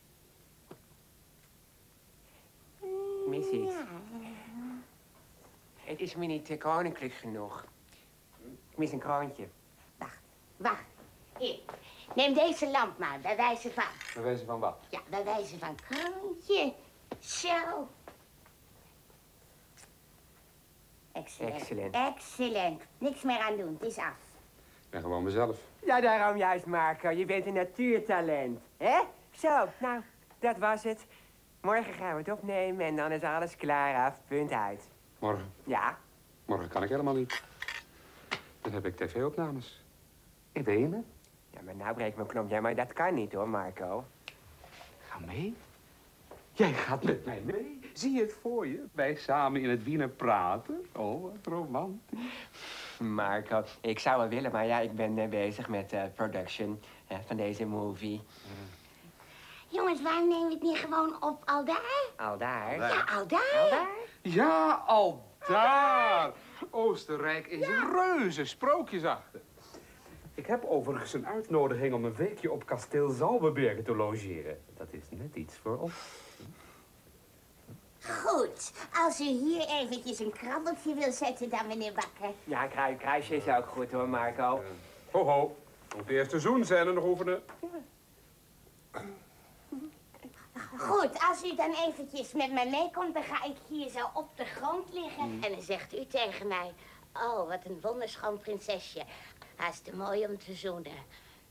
Mis iets. Het is me niet eh, koninklijk genoeg. Ik mis een kroontje. Wacht. Hier. Neem deze lamp maar, bij wijze van. Bij wijze van wat? Ja, bij wijze van kroontje. Zo. Excellent. Excellent. Excellent. Niks meer aan doen, het is af. Ik ben gewoon mezelf. Ja, daarom juist, Marco. Je bent een natuurtalent. Hè? Zo, nou, dat was het. Morgen gaan we het opnemen en dan is alles klaar af. Punt uit. Morgen? Ja. Morgen kan ik helemaal niet. Dan heb ik tv-opnames. In de ene. Ja, maar nou breekt mijn knop. Ja, maar dat kan niet hoor, Marco. Ga mee? Jij gaat met mij mee? Zie je het voor je? Wij samen in het Wiener praten? Oh, wat romantisch. Marco, ik zou wel willen, maar ja, ik ben uh, bezig met uh, production uh, van deze movie. Jongens, waarom nemen we het niet gewoon op al daar? Al daar? Ja, al daar. Al daar? Ja, al daar. Oostenrijk is een reuze sprookjesachtig. Ik heb overigens een uitnodiging om een weekje op kasteel Zalbebergen te logeren. Dat is net iets voor ons. Goed. Als u hier eventjes een krabbeltje wil zetten dan, meneer Bakker. Ja, krui kruisje is ook goed hoor, Marco. Ho, ho. Moet de eerste zoen zijn en nog oefenen. Goed, als u dan eventjes met mij meekomt, dan ga ik hier zo op de grond liggen. Mm. En dan zegt u tegen mij, oh, wat een wonderschoon prinsesje. Haast te mooi om te zoenen.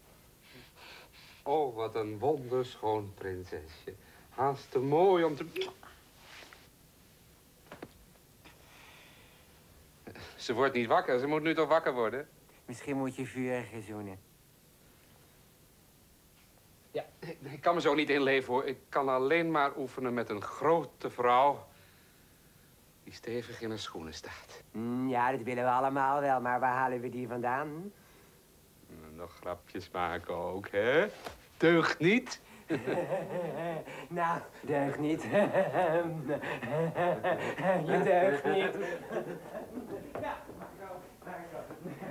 Oh, wat een wonderschoon prinsesje. Haast te mooi om te... Ze wordt niet wakker, ze moet nu toch wakker worden? Misschien moet je vuriger zoenen. Ja, ik kan me zo niet inleven, hoor. Ik kan alleen maar oefenen met een grote vrouw die stevig in haar schoenen staat. Mm, ja, dat willen we allemaal wel, maar waar halen we die vandaan? Hm? Nog grapjes maken ook, hè? Deugt niet? Nou, deugt niet. Je deugt niet. Ja, Marco, Marco.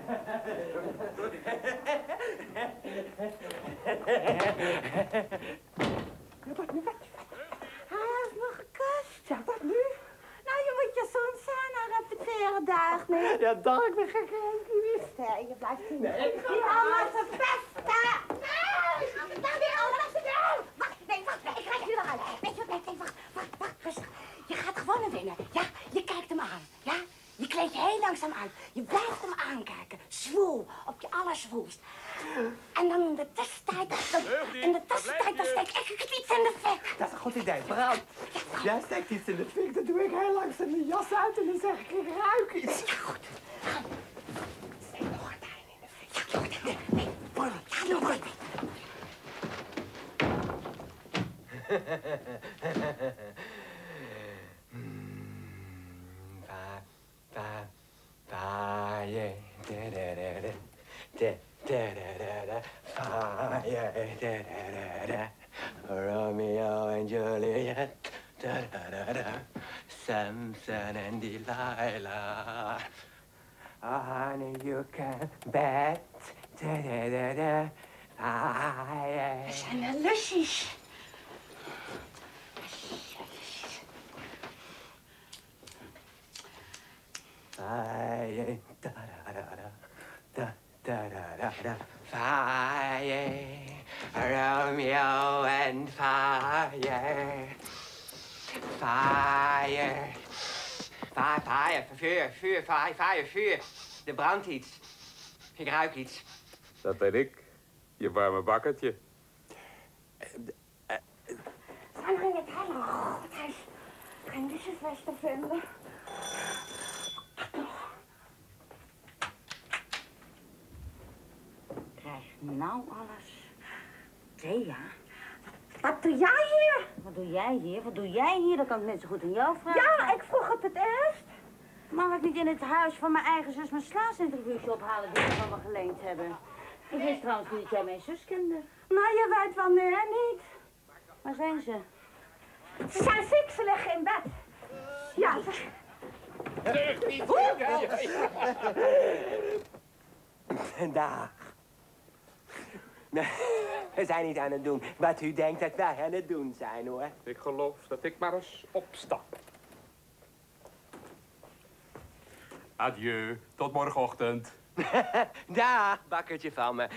Wat nu, wat? Hij heeft me gekust. Ja, wat nu? Nou, je moet je soms zijn aan repeteren dag, nee? Ja, dag, ik ben gek. Nee, je blijft hier. Nee, ik ga allemaal verpesten. Nee! Nou, weer allemaal verpesten. Wacht, nee, wacht, nee, ik krijg je eruit. Weet je wat, nee, wacht, wacht, wacht, rustig. Je gaat gewoon naar binnen, ja? Je kijkt hem aan, ja? Je kleedt je heel langzaam uit. Je blijft hem aankijken. Zwoel, op je allerzwoelst. En dan in de tussentijd, dan, in de tussentijd, dan steek ik iets in de fik. Dat is een goed idee, brand. Jij steekt iets in de fik, dan doe ik heel langzaam mijn jas uit en dan zeg ik, ik ruik iets. Ja, goed. Steek nog gordijn in de fik. Ja, nog nee, nee, Polly, ja, nog gordijn. Va, va, va, yeah, da, da, da, da, da, da, da, da, va, yeah, da, da, da, da, Romeo and Juliet, da, da, da, da, Samson and Delilah, honey, you can bet, da, da, da, da, va, yeah. We zijn wel lusjes. Fire, da da da da, da da da da, fire, Romeo and fire, fire, fire, fire, vuur, vuur, fire, fire, vuur. Er brandt iets. Ik ruik iets. Dat ben ik, je warme bakkertje. Zijn we in het hele godhuis geen lucifer's te vinden? Krijg nou alles. Thea, wat doe jij hier? Wat doe jij hier? Wat doe jij hier? Dat kan ik net zo goed aan jou vragen. Ja, ik vroeg het het eerst. Mag ik niet in het huis van mijn eigen zus mijn slaasinterviewtje ophalen die we van me geleend hebben? Ik wist trouwens niet dat jij mijn zus kende. Maar je weet wanneer niet. Waar zijn ze? Ze zijn ziek, ze liggen in bed. Ja, ze... Deug niet. Dag. Nee, we zijn niet aan het doen wat u denkt dat wij aan het doen zijn, hoor. Ik geloof dat ik maar eens opstap. Adieu, tot morgenochtend. Dag, bakkertje van me.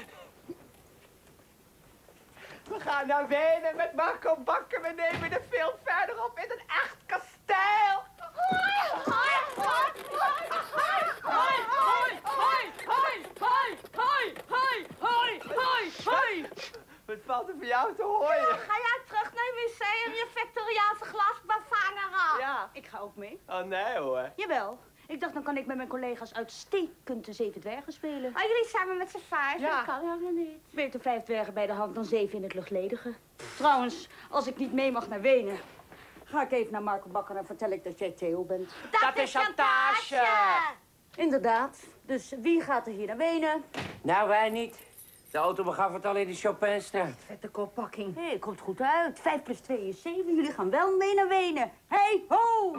We gaan naar Wenen met Marco Bakker. We nemen de film verder op in een echt kasteel. Hoi, hoi, hoi, hoi, hoi, hoi, hoi, hoi, hoi, hoi, hoi, hoi, hoi, hoi. Wat valt er voor jou te horen? Ja, ga jij terug naar je wc en je Victoriaanse glas bevangen? Ja. Ik ga ook mee. Oh, nee, hoor. Jawel. Ik dacht, dan kan ik met mijn collega's uitstekend de Zeven Dwergen spelen. Oh, jullie samen met z'n vijf? Ja. Dat kan helemaal niet. Beter vijf dwergen bij de hand dan zeven in het luchtledige. Trouwens, als ik niet mee mag naar Wenen, ga ik even naar Marco Bakker en vertel ik dat jij Theo bent. Dat, dat is chantage. Inderdaad. Dus wie gaat er hier naar Wenen? Nou, wij niet. De auto begaf het al in de Chopinstraat. Vette koppakking. Hé, hey, komt goed uit. Vijf plus twee is zeven. Jullie gaan wel mee naar Wenen. Hey, ho!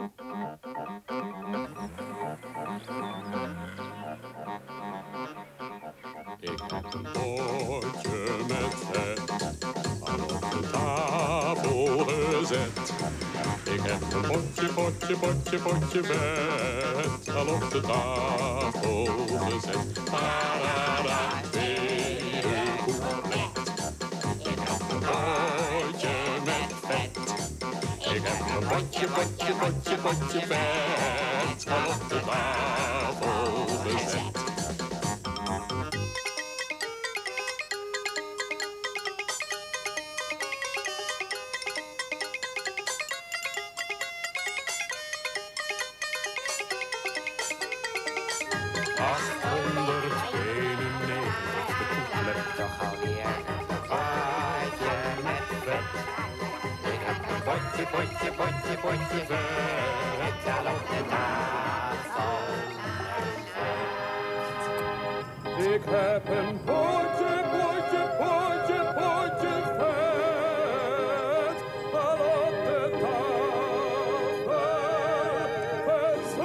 Ik heb een potje met vet aan op de tafel gezet. Ik heb een potje, potje, potje, potje vet al op de tafel gezet. Parada, weer goed. Ik heb een potje met vet potje, potje, potje, potje vet al op de tafel gezet. Potje, potje, potje, potje vet al op de tafel gezet. Ik heb een potje, potje, potje, potje vet al op de tafel gezet.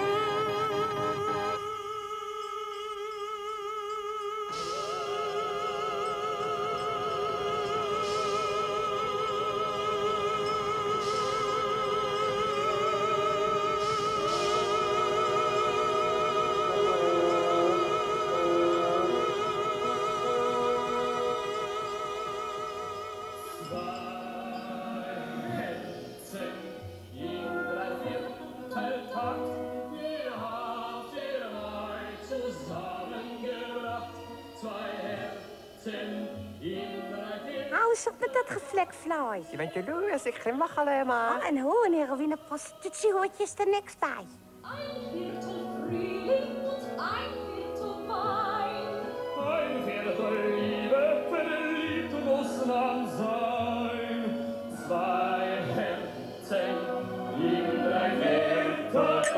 Hou eens op met dat gevlekvlaai. Je bent jaloers, ik glimlach alleen maar. Oh, en hoe, een heroïne prostitutiehoortje is er niks bij. Ein Viertel Liebe verliebt muss man sein. Zwei Herzen in drei Viertel.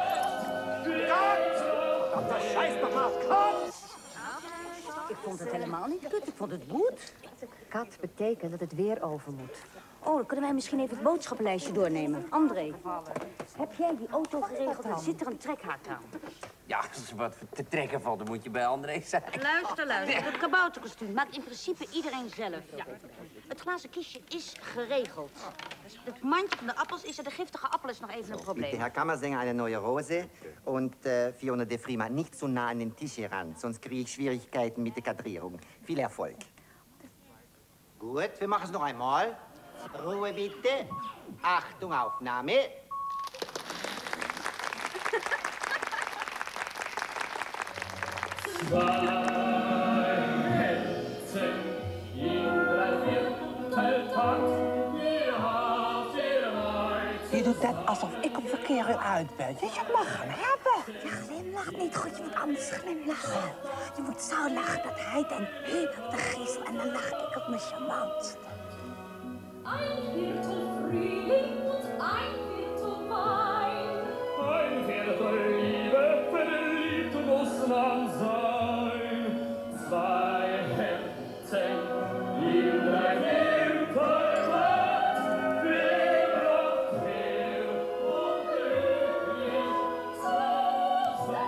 Wat een scheiß toch maar, kat! Ik vond het helemaal niet kut, ik vond het goed. Kat betekent dat het weer over moet. Oh, dan kunnen wij misschien even het boodschappenlijstje doornemen. André, heb jij die auto geregeld en zit er een trekhaak aan? Ja, als er wat te trekken valt, dan moet je bij André zijn. Luister, luister. Het kabouterkostuum maakt in principe iedereen zelf. Ja. Het glazen kistje is geregeld. Het mandje van de appels is er, de giftige appel is nog even een probleem. Bitte, Herr Kammersänger, eine neue Rose. Und äh, Fiona de Frima, nicht so nah an den Tisch heran, sonst kriege ich Schwierigkeiten mit der Kadrierung. Viel Erfolg. Gut, wir machen es noch einmal. Ruhe bitte. Achtung, Aufnahme. Je doet net alsof ik op verkeer uit ben. Dus je mag hem hebben. Ja, glimlach niet goed, je moet anders glimlachen. Je moet zo lachen dat hij denkt, hé, de geest, en dan lach ik op mijn charmant. Ein Viertel Frühling und ein Viertel Wein. Ein Viertel Liebe verliebt muss man sein. Zwei Herzen in drei Viertel Welt. Wer noch fair und glücklich zu sein.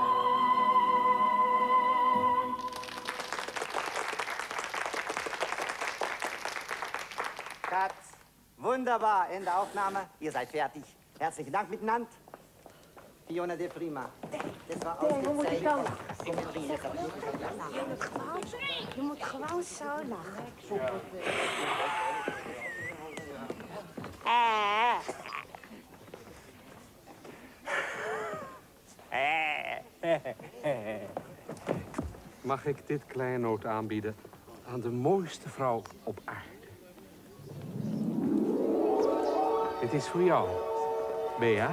Cut. Wunderbar, Ende Aufnahme. Ihr seid fertig. Herzlichen Dank miteinander. Fiona de Prima. Das war ausgezeichnet. Symmetrie. Je moet gewoon, je moet gewoon zo lachen. Mag ik dit kleinood aanbieden aan de mooiste vrouw op aarde? Dit is voor jou, Bea.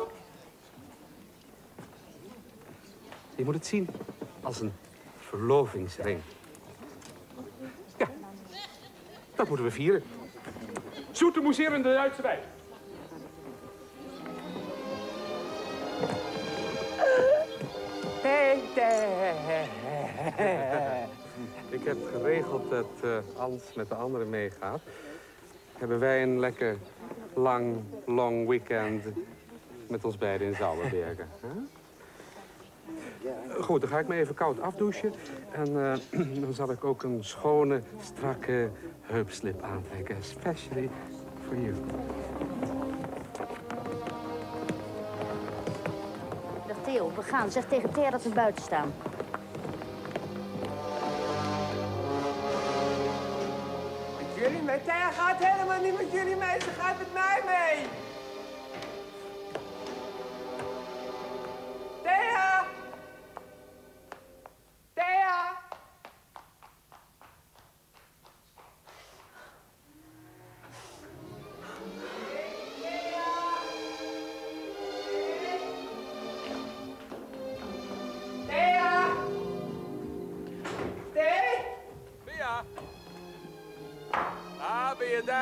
Je moet het zien als een verlovingsring. Ja, dat moeten we vieren. Zoete mousserende Duitse wijn. Ik heb geregeld dat uh, Ans met de anderen meegaat. Hebben wij een lekker lang, long weekend met ons beiden in Zouwerbergen. Huh? Goed, dan ga ik me even koud afdouchen. En uh, dan zal ik ook een schone, strakke heupslip aantrekken. Especially for you. Dag Theo, we gaan. Zeg tegen Thea dat we buiten staan. Met jullie mee? Thea gaat helemaal niet met jullie mee. Ze gaat met mij mee.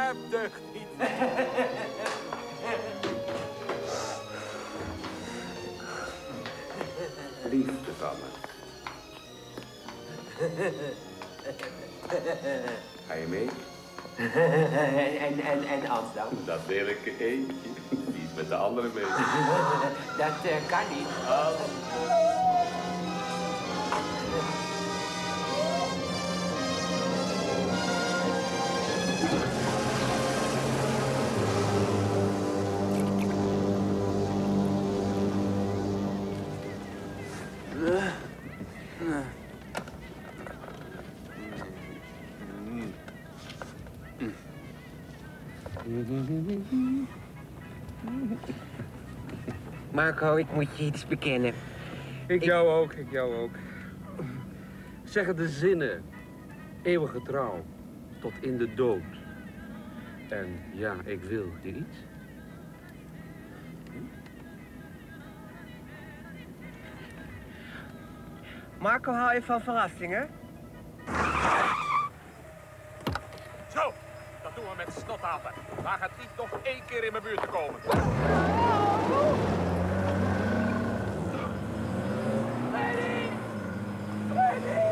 schuim deugt niet. Liefde van me. Ga je mee? en, en, en Ans dan? Dat wil ik eentje. Die is met de andere mee. Dat uh, kan niet. Marco, ik moet je iets bekennen. Ik jou ook, ik jou ook. Zeggen de zinnen. Eeuwige trouw. Tot in de dood. En ja, ik wil je iets. Marco, hou je van verrassingen? Zo, dat doen we met snotapen. Maar gaat niet nog één keer in mijn buurt te komen. Freddy! Freddy!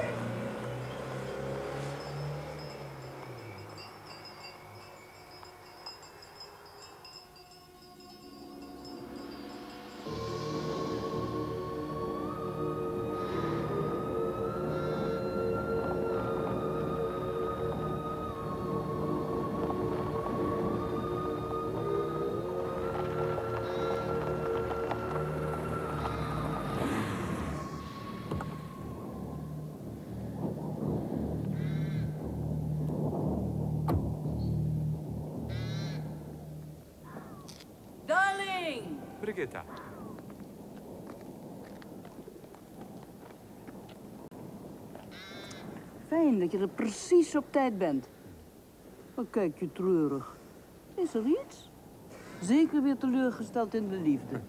Darling! Brigitta. Fijn dat je er precies op tijd bent. Wat kijk je treurig. Is er iets? Zeker weer teleurgesteld in de liefde.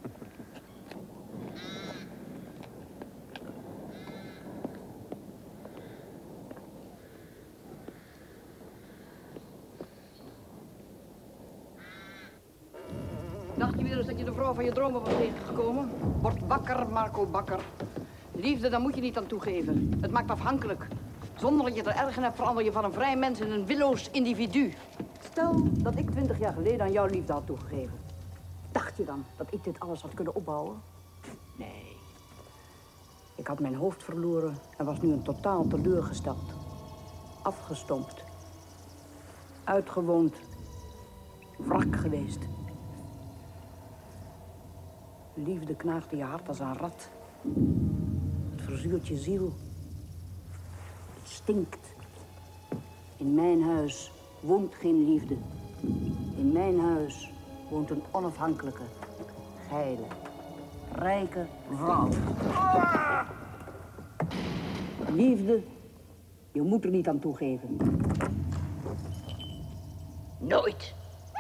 Dacht je weer eens dat je de vrouw van je dromen was tegengekomen? Word wakker, Marco Bakker. Liefde, daar moet je niet aan toegeven. Het maakt afhankelijk. Zonder dat je er erg in hebt, verander je van een vrij mens in een willoos individu. Stel dat ik twintig jaar geleden aan jouw liefde had toegegeven. Dacht je dan dat ik dit alles had kunnen opbouwen? Nee. Ik had mijn hoofd verloren en was nu een totaal teleurgesteld. Afgestompt. Uitgewoond. Wrak geweest. Liefde knaagt in je hart als een rat. Het verzuurt je ziel. Het stinkt. In mijn huis woont geen liefde. In mijn huis woont een onafhankelijke, geile, rijke vrouw. Liefde, je moet er niet aan toegeven. Nooit.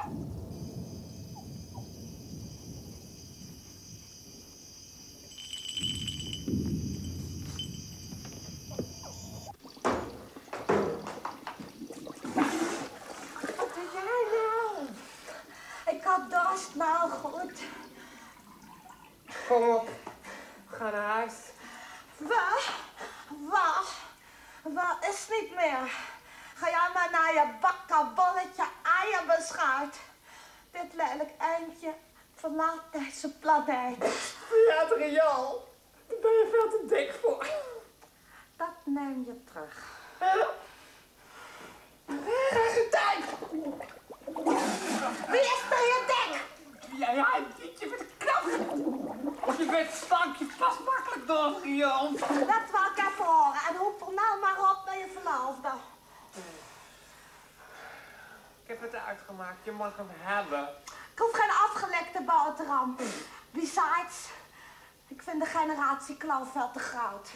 Nou goed. Kom op, we gaan naar huis. Wat? Wat? Wat is niet meer? Ga jij maar naar je bakkabolletje eierbeschuit. Dit lelijk eindje verlaat deze planeet. Ja, Adriaan, daar ben je veel te dik voor. Dat neem je terug. Tijd! Wie is er je dik? Ja, ja, je bent knap. Of je bent stank, je past makkelijk door, Adriaan. Dat wil ik even horen. En roep er nou maar op naar je verloofde. Ik heb het uitgemaakt, je mag hem hebben. Ik hoef geen afgelekte boterham. Besides, ik vind de generatie Klauw veel te groot.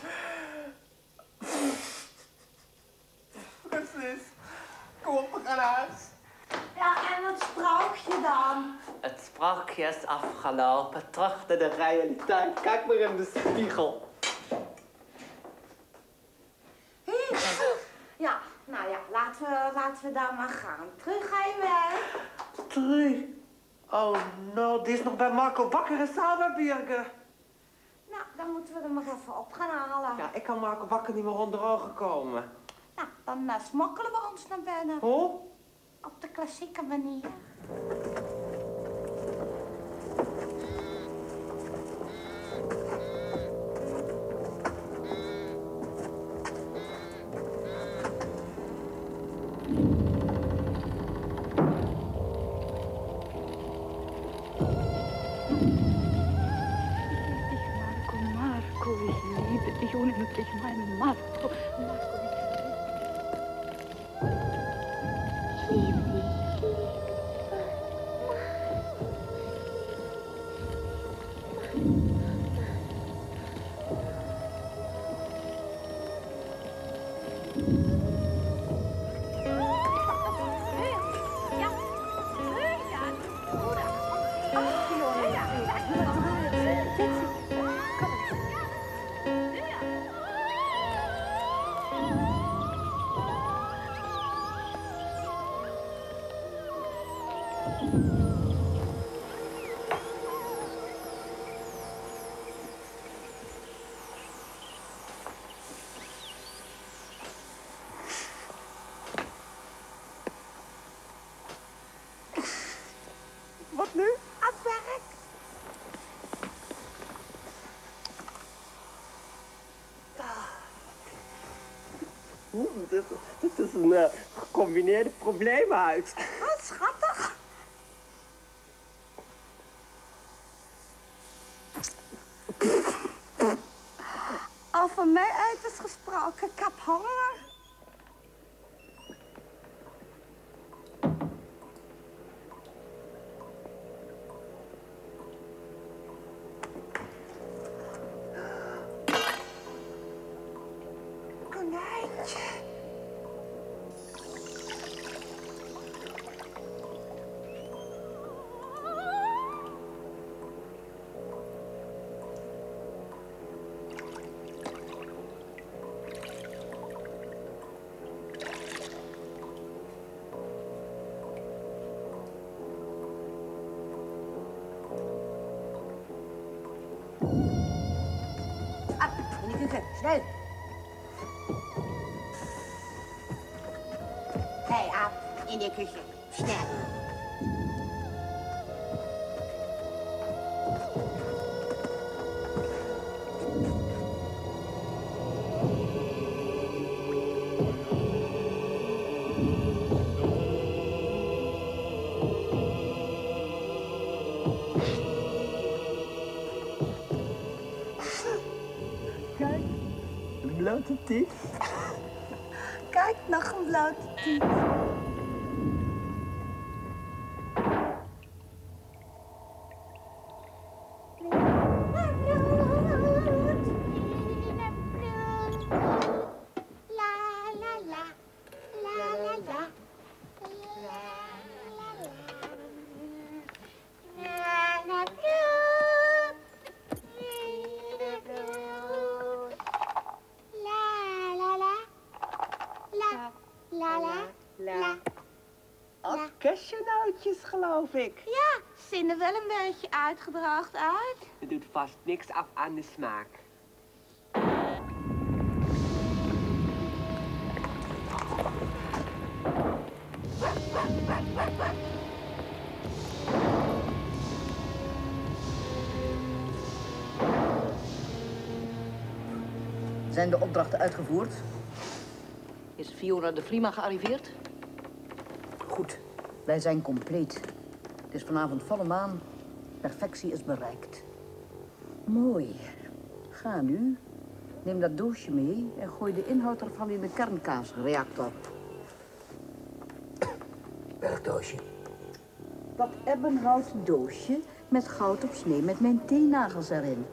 Precies. Kom op, we gaan naar huis. Ja, en het sprookje dan? Het sprookje is afgelopen. Terug naar de realiteit. Kijk maar in de spiegel. Ja, nou ja, laten we, laten we dan maar gaan. Terug ga je wel? Terug? Oh, nou, die is nog bij Marco Bakker in Sauberbergen. Nou, dan moeten we er maar even op gaan halen. Ja, ik kan Marco Bakker niet meer onder ogen komen. Nou, dan uh, smokkelen we ons naar binnen. Hoe? Op de klassieke manier. Ich unendlich meinen Marco. Marco, ich liebe dich. Wat nu? Aan het werk. Oeh, dit, dit is een uh, gecombineerde probleemhuis. Wat schattig. Over mij uit is gesproken. Ik heb honger. Konijntje. Ab, in die Küche, schnell! Hey, ab in die Küche. Schnell. Kijk, een blote tiet. Kijk, nog een blote tiet. Cashewnootjes, geloof ik. Ja, zien er wel een beetje uitgedroogd uit. Het doet vast niks af aan de smaak. Zijn de opdrachten uitgevoerd? Is Fiona de Vrima gearriveerd? Goed, wij zijn compleet. Het is vanavond volle maan. Perfectie is bereikt. Mooi. Ga nu. Neem dat doosje mee en gooi de inhoud ervan in de kernkaasreactor. Welk doosje? Dat ebbenhouten doosje met goud op snee met mijn teennagels erin.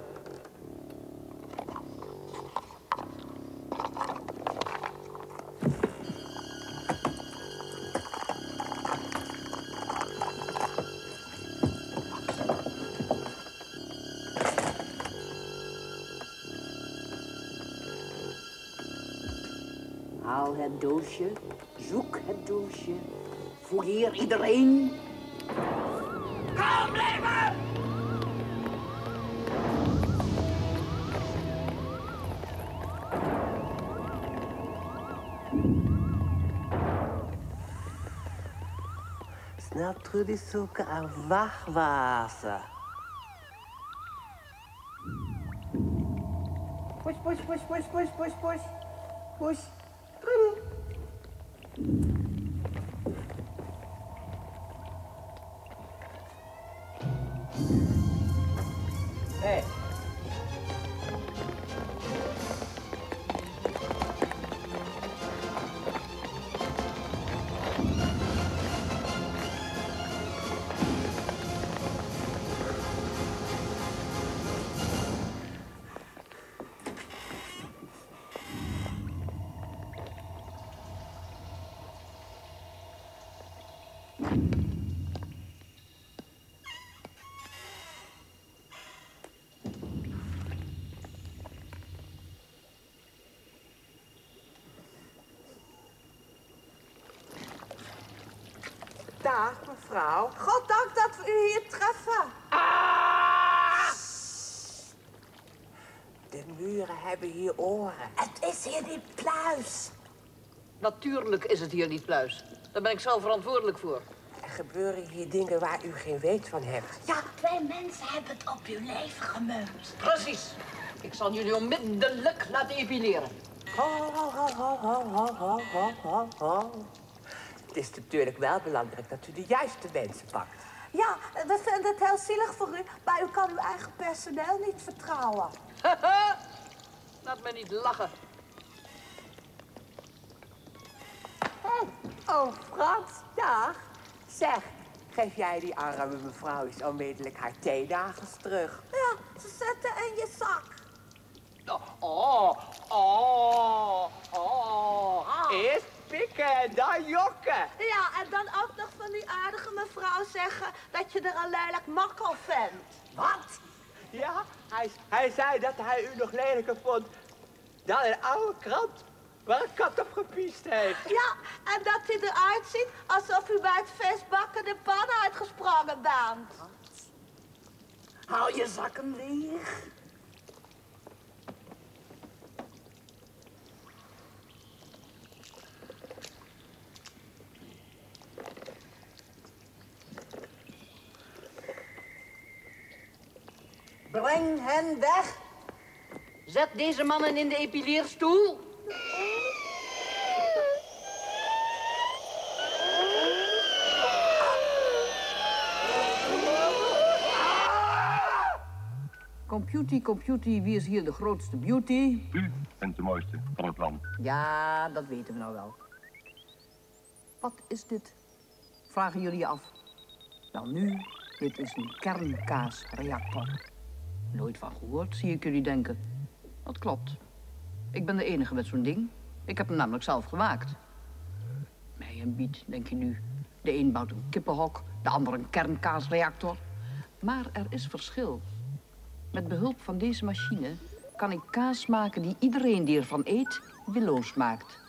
Haal het doosje, zoek het doosje. Fouilleer iedereen. Kalm blijven! Snel Trudy zoeken en wegwazen. Push, push, push, push, push, push, push. Push. Trudy. Hé. Dag, mevrouw. Goddank dat we u hier treffen. Ah! De muren hebben hier oren. Het is hier niet pluis. Natuurlijk is het hier niet pluis. Daar ben ik zelf verantwoordelijk voor. Er gebeuren hier dingen waar u geen weet van hebt. Ja, wij mensen hebben het op uw leven gemunt. Precies. Ik zal jullie onmiddellijk laten epileren. Ho, ho, ho, ho, ho, ho, ho, ho, ho, ho. Het is natuurlijk wel belangrijk dat u de juiste mensen pakt. Ja, we vinden het heel zielig voor u, maar u kan uw eigen personeel niet vertrouwen. Laat me niet lachen. Hey. Oh, Frans, dag. Zeg, geef jij die arme mevrouw eens onmiddellijk haar teennagels terug. Ja, ze zitten in je zak. Oh, oh, oh. Eerst pikken, dan jokken. Ja, en dan ook nog van die aardige mevrouw zeggen dat je er een lelijk makkel vindt. Wat? Ja, hij, hij zei dat hij u nog lelijker vond dan een oude krant waar een kat op gepiest heeft. Ja, en dat hij eruit ziet alsof u bij het visbakken de pan uitgesprongen bent. Haal je zakken leeg. Breng hen weg. Zet deze mannen in de epileerstoel. Computy, computy, wie is hier de grootste beauty? U bent de mooiste van het land. Ja, dat weten we nou wel. Wat is dit? Vragen jullie je af. Nou nu, dit is een kernkaasreactor. Nooit van gehoord, zie ik jullie denken. Dat klopt. Ik ben de enige met zo'n ding. Ik heb hem namelijk zelf gemaakt. Mij een bied, denk je nu. De een bouwt een kippenhok, de ander een kernkaasreactor. Maar er is verschil. Met behulp van deze machine kan ik kaas maken die iedereen die ervan eet, willoos maakt.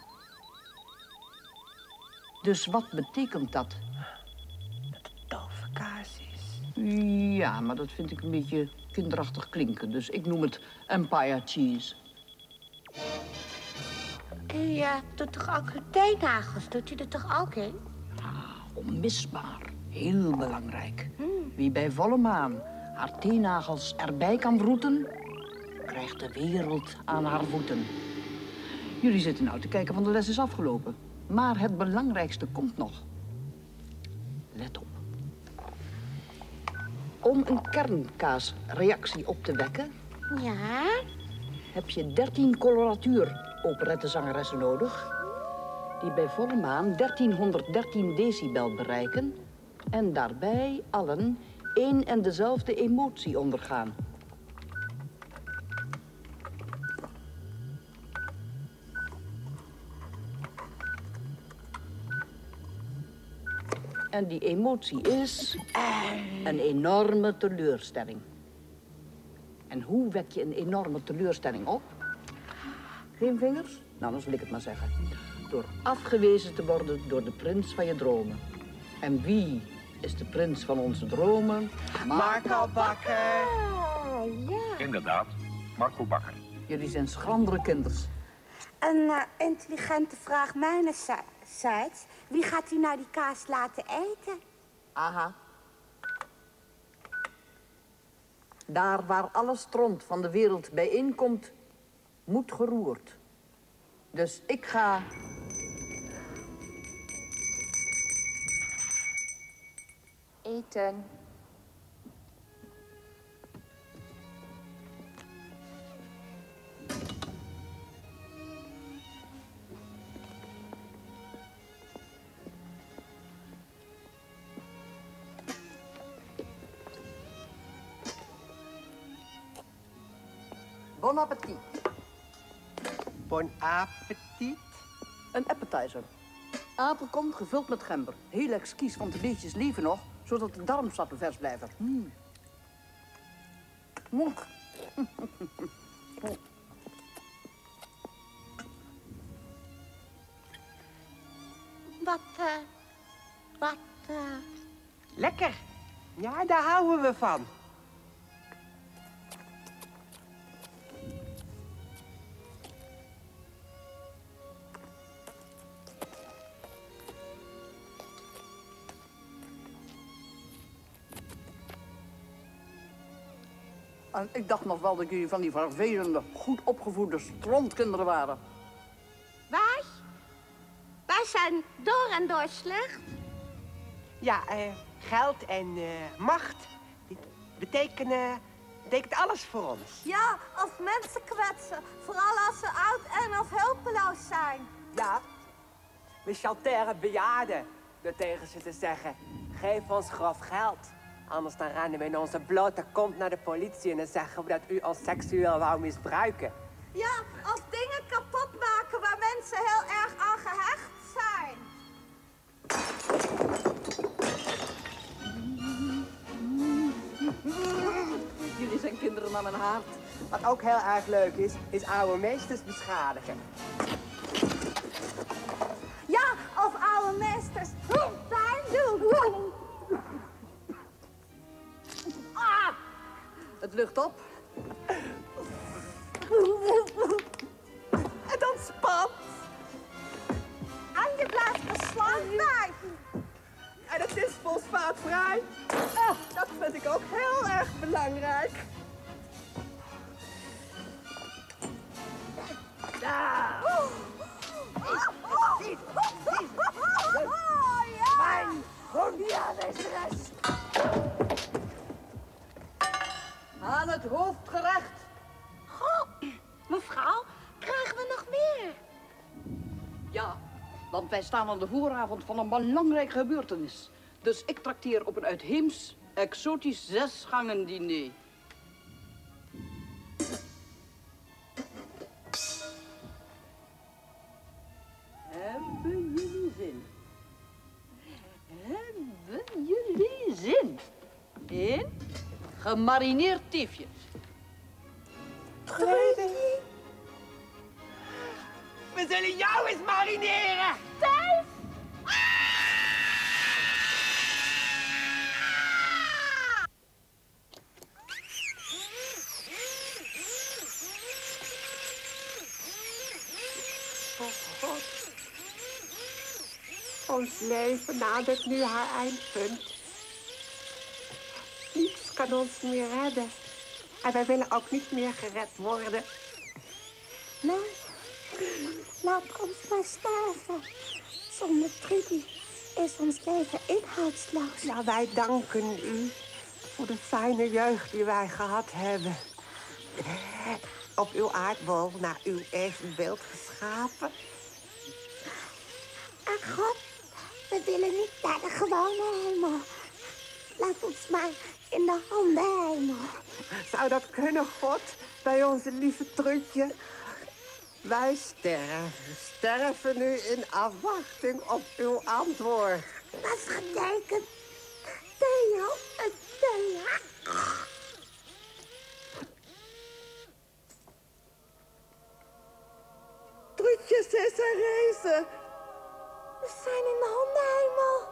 Dus wat betekent dat? Dat het toverkaas is. Ja, maar dat vind ik een beetje kinderachtig klinken. Dus ik noem het Empire Cheese. U uh, doet toch ook uw teennagels? Doet u er toch ook in? Onmisbaar. Heel belangrijk. Wie bij volle maan haar teennagels erbij kan vroeten, krijgt de wereld aan haar voeten. Jullie zitten nou te kijken, want de les is afgelopen. Maar het belangrijkste komt nog. Let op. Om een kernkaasreactie op te wekken, Ja? heb je dertien coloratuur operettezangeressen nodig, die bij volle maan dertienhonderddertien decibel bereiken en daarbij allen één en dezelfde emotie ondergaan. En die emotie is een enorme teleurstelling. En hoe wek je een enorme teleurstelling op? Geen vingers? Nou, dan zal ik het maar zeggen. door afgewezen te worden door de prins van je dromen. En wie is de prins van onze dromen? Marco Bakker. Oh, ja. Inderdaad, Marco Bakker. Jullie zijn schrandere kinders. Een uh, intelligente vraag mijnerzijds. Wie gaat u nou die kaas laten eten? Aha. Daar waar alle stront van de wereld bijeenkomt, moet geroerd. Dus ik ga... Eten. Bon appetit. Bon appetit. Een appetizer. Apenkom gevuld met gember. Heel exquis, want de beetjes leven nog, zodat de darmsappen vers blijven. Mm. Mm. Wat, uh, wat, uh... Lekker. Ja, daar houden we van. En ik dacht nog wel dat jullie van die vervelende, goed opgevoede strandkinderen waren. Wij? Wij zijn door en door slecht. Ja, uh, geld en uh, macht die betekenen, betekent alles voor ons. Ja, of mensen kwetsen. Vooral als ze oud en of hulpeloos zijn. Ja, we chanteren bejaarden door tegen ze te zeggen, geef ons grof geld. Anders dan rennen we in onze blote kont naar de politie en dan zeggen we dat u ons seksueel wou misbruiken. Ja, of dingen kapot maken waar mensen heel erg aan gehecht zijn. Jullie zijn kinderen naar mijn hart. Wat ook heel erg leuk is, is oude meesters beschadigen. Ja, of oude meesters pijn doen. Ah! Het lucht op. En dan spat. En je blijft geslankt bij. En het is fosfaatvrij. Ah, dat vind ik ook heel erg belangrijk. Daar. Mijn hondia meesteres. Aan het hoofdgerecht. Goh, mevrouw, krijgen we nog meer? Ja, want wij staan aan de vooravond van een belangrijke gebeurtenis. Dus ik trakteer op een uitheems, exotisch zesgangen diner. Hebben jullie zin? Hebben jullie zin in gemarineerd teefjes? Trudy. We zullen jou eens marineren. Teef! Oh God. Ons leven nadert nu haar eindpunt. Niets kan ons meer redden. En wij willen ook niet meer gered worden. Nee, laat ons maar sterven. Zonder Trudy is ons leven inhoudsloos. Ja, wij danken u voor de fijne jeugd die wij gehad hebben. Op uw aardbol naar uw evenbeeld geschapen. Ach God, we willen niet naar de gewone hemel. Laat ons maar in de handen hemel. Zou dat kunnen, God, bij onze lieve Trutje? Wij sterven, sterven nu in afwachting op uw antwoord. Dat is getekend. Theo en Thea. Trutje, Cesarese, We zijn in de hondenhemel.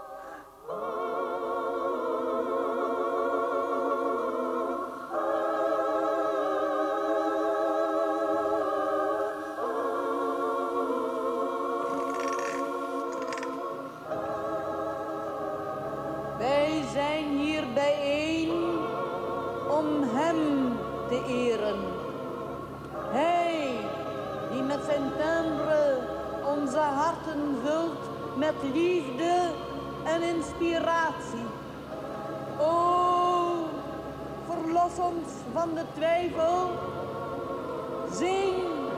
Wij zijn hier bijeen om hem te eren. Hij die met zijn timbre onze harten vult met liefde en inspiratie. O, verlos ons van de twijfel. Zing.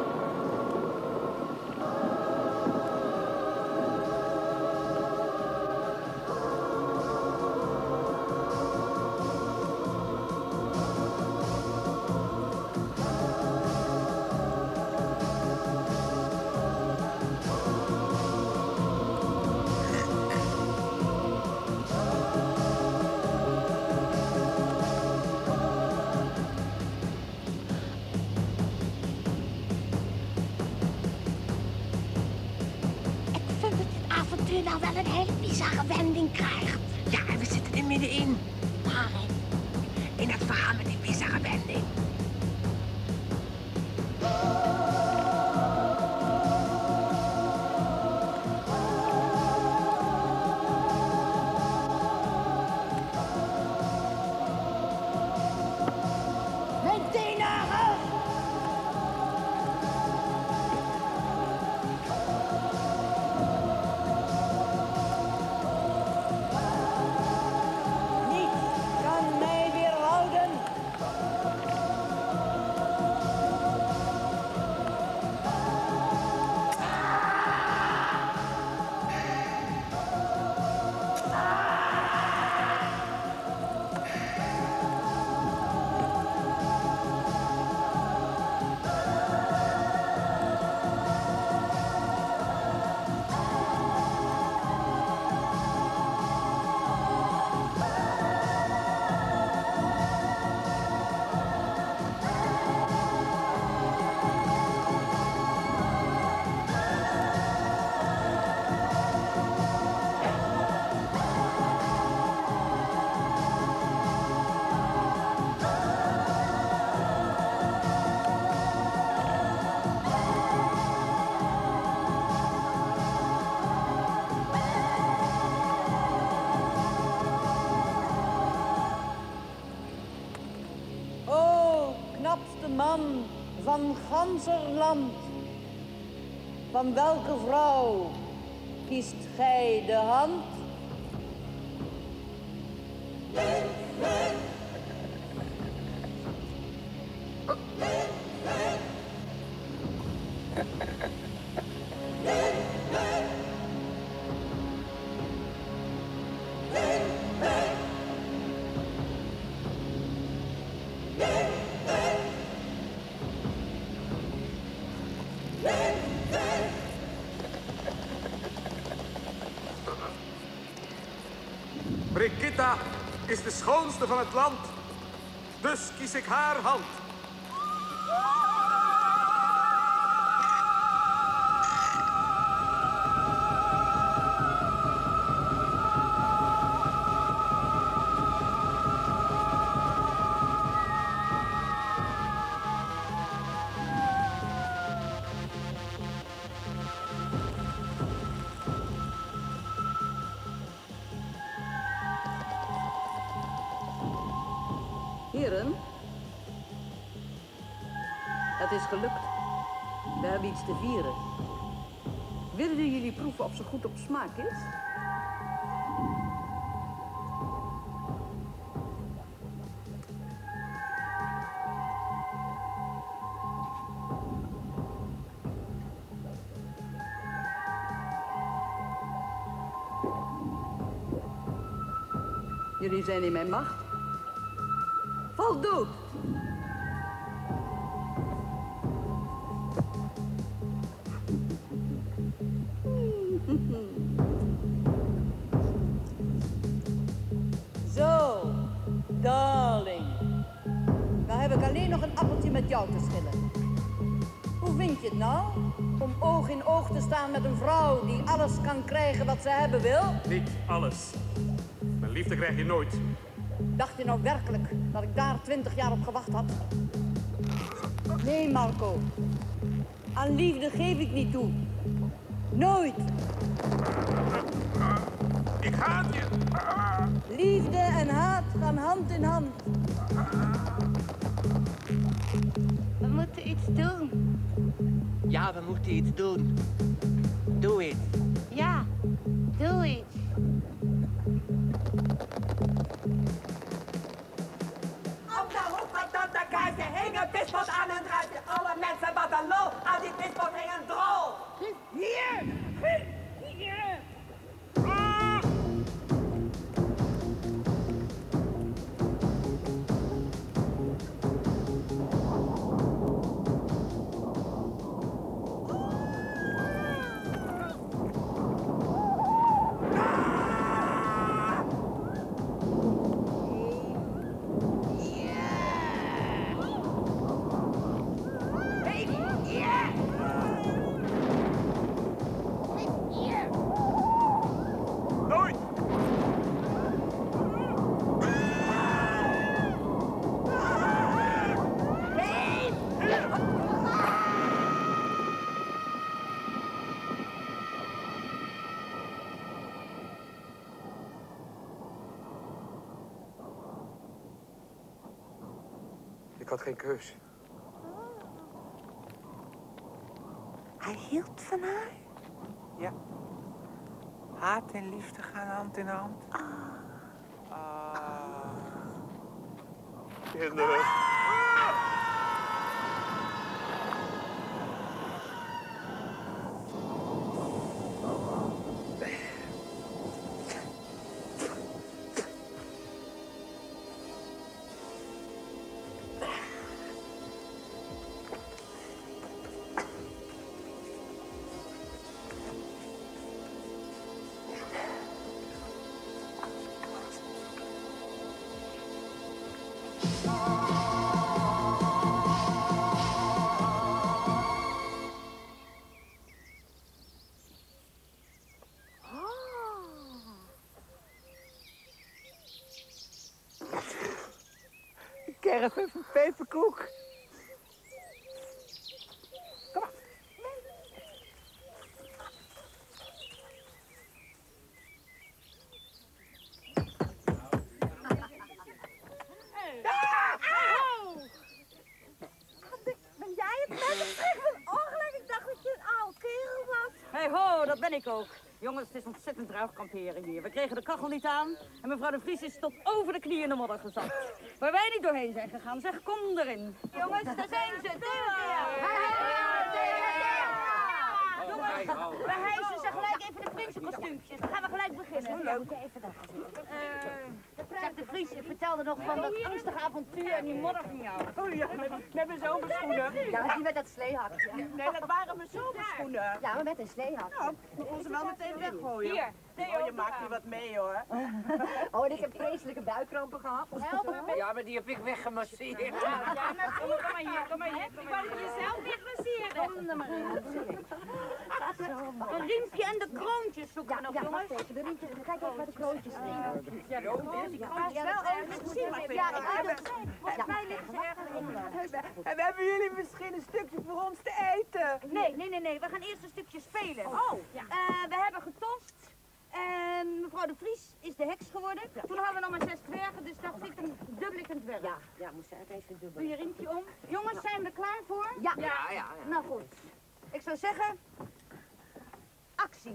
Nu nou wel een hele bizarre wending krijgt. Ja, en we zitten er middenin. Waarin? In het verhaal met die bizarre wending. Mijn teennagel! Man van ganserland, van welke vrouw kiest gij de hand? Brigitta is de schoonste van het land, dus kies ik haar hand. Heren, het is gelukt. We hebben iets te vieren. Willen jullie proeven of ze goed op smaak is? Jullie zijn in mijn macht. Val dood! Zo, darling. Dan heb ik alleen nog een appeltje met jou te schillen. Hoe vind je het nou? om oog in oog te staan met een vrouw die alles kan krijgen wat ze hebben wil? Niet alles. Mijn liefde krijg je nooit. Dacht je nou werkelijk dat ik daar twintig jaar op gewacht had? Nee, Marco. Aan liefde geef ik niet toe. Nooit. Ik haat je. Liefde en haat gaan hand in hand. We moeten iets doen. Ja, we moeten iets doen. Doe iets. Ja, doe iets. Op de hoek van Tante Kaatje hing een vispot aan een draadje. Alle mensen wat een lol, aan die vispot hing een drol. Hier! Hier! Ik had geen keus. Hij hield van haar? Ja. Haat en liefde gaan hand in hand. Ah. Kinderen. Kerf even peperkoek. Kom maar. Ben jij het met een schrik van ongeluk? Ik dacht dat je een oude kerel was. Hé hey, ho, dat ben ik ook. Jongens, het is ontzettend ruig kamperen hier. We kregen de kachel niet aan en mevrouw de Vries is tot over de knieën in de modder gezakt. Waar wij niet doorheen zijn gegaan. Zeg, kom erin. Jongens, daar zijn ze. Jongens, we hijsen ze gelijk even de Friese kostuumpjes. Dan gaan we gelijk beginnen. Leuk. Even daar uh, Zeg, de Vries vertelde nog van dat angstige avontuur en die modder van jou. Oh ja, met, met mijn zomerschoenen. Ja, die met dat sleehak. Ja. Nee, dat waren mijn zomerschoenen. Ja, maar met een sleehak. Ja, we moeten ze wel meteen weggooien. Hier, oh, je maakt hier wat mee, hoor. Oh, en ik heb vreselijke buikkrampen gehad. Ja, maar die heb ik weggemasseerd. Ja, ja, natuurlijk. Kom maar hier, kom maar hier. Ik wou dat je jezelf wegmasseerde. Kom er maar in. Een riempje en de kroontjes zoeken we nog, jongens. Ja, de riempjes. Kijk even waar de kroontjes liggen. Ja, die kroontjes wel even gezien. Ja, ik heb het. Volgens mij liggen ze ergens onder. En hebben jullie misschien een stukje voor ons te eten? Nee, nee, nee, nee. We gaan eerst een stukje spelen. Oh. Uh, we hebben getost. En mevrouw de Vries is de heks geworden. Ja. Toen hadden we nog maar zes dwergen, dus dacht ik, dan dubbel ik een dwerg. Ja, ja, moest ik even dubbelen. Doe je riempje om. Jongens, zijn we er klaar voor? Ja. Ja, ja, ja. Nou goed. Ik zou zeggen, actie.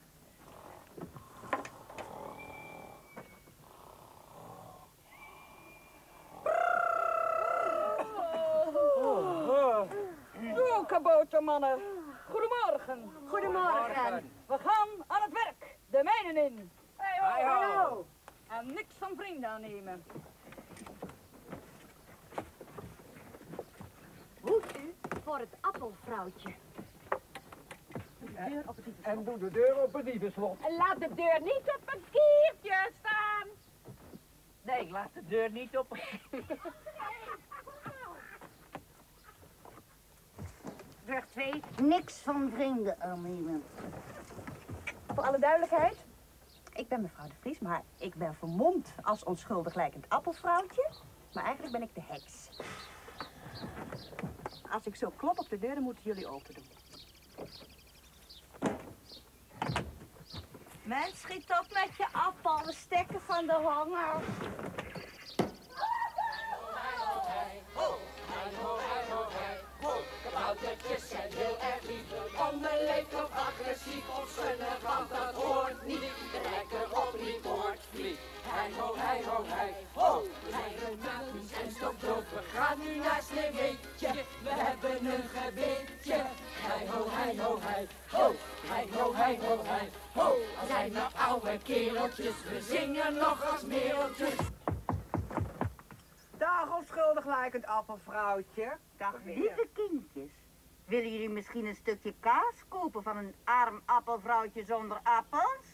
Zo, kaboutermannen. Goedemorgen. Goedemorgen. We gaan aan het werk. De mijnen in. Hey ho. Hey ho. En niks van vrienden aannemen. Hoed u voor het appelvrouwtje. En, en doe de deur op het dievenslot. En laat de deur niet op een kiertje staan. Nee, ik laat de deur niet op. Dwerg twee. weet niks van vreemden aannemen. Voor alle duidelijkheid, ik ben mevrouw de Vries, maar ik ben vermomd als onschuldig lijkend appelvrouwtje. Maar eigenlijk ben ik de heks. Als ik zo klop op de deur, dan moeten jullie open doen. Mens, schiet op met je appel, we stekken van de honger. Kaboutertjes zijn heel erg lief, onbeleefd of agressief of schunnig, want dat hoort niet. De lekker op report vliegt. Hei ho, hei ho, hei ho. Kleine maatjes en stokdoof, we gaan nu naar Sneeuwwitje. We hebben een gebeetje. Hei ho, hei ho, hei ho. Hei ho, hei ho, hei ho. Al zijn we oude kereltjes, we zingen nog als mereltjes. Dag onschuldig lijkend appelvrouwtje. Dag weer. Lieve kindjes, willen jullie misschien een stukje kaas kopen van een arm appelvrouwtje zonder appels?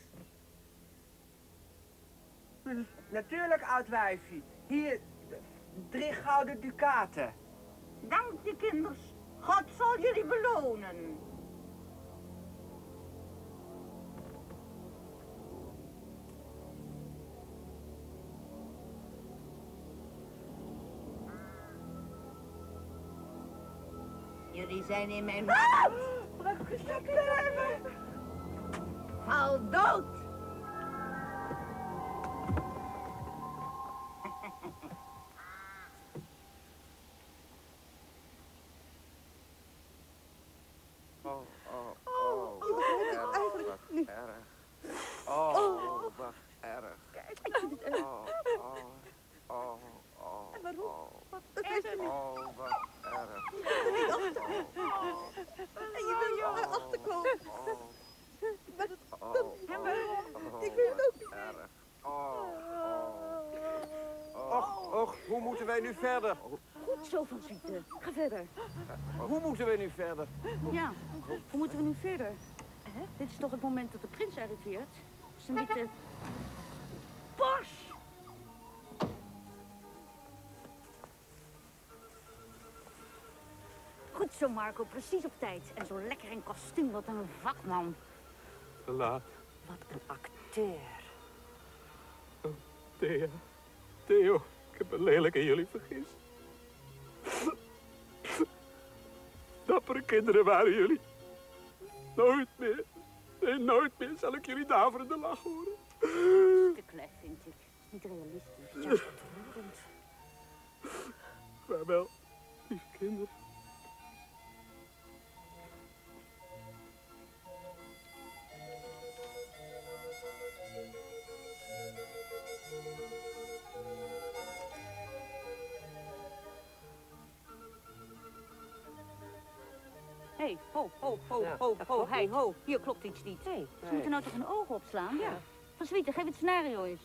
Hm, natuurlijk, oud wijfie. Hier, drie gouden ducaten. Dank je, kinders. God zal jullie belonen. Jullie zijn in mijn maat. Val dood. Oh, oh, oh, wat erg, wat erg. Oh, wat erg. Oh, oh, oh, oh. En waarom? Wat is er nu? Oh, wat erg. En je wil je achterkomen. Maar dat... En waarom? Ik weet het ook niet. Erg. Oh, oh. Och, och, hoe moeten wij nu verder? Goed zo, Van Zwieten. Ga verder. Hoe moeten wij nu verder? Ja, hoe moeten we nu verder? Hè? Dit is toch het moment dat de prins arriveert? Zijn witte... Bos! Goed zo, Marco. Precies op tijd. En zo lekker in kostuum. Wat een vakman. Te laat. Wat een acteur. Oh, Thea. Theo, ik heb me lelijk in jullie vergist. Dappere kinderen waren jullie. Nooit meer, nee, nooit meer zal ik jullie daverende lach horen. Te klef, vind ik. Niet realistisch. Juist ontroerend. Vaarwel, lieve kinderen. Hé, hey, ho, ho, ho, Ja, ho, dat ho, klopt hey, niet. ho. Hier klopt iets niet. Nee. Ze moeten nou toch hun ogen opslaan? Ja. Van Zwieten, geef het scenario eens.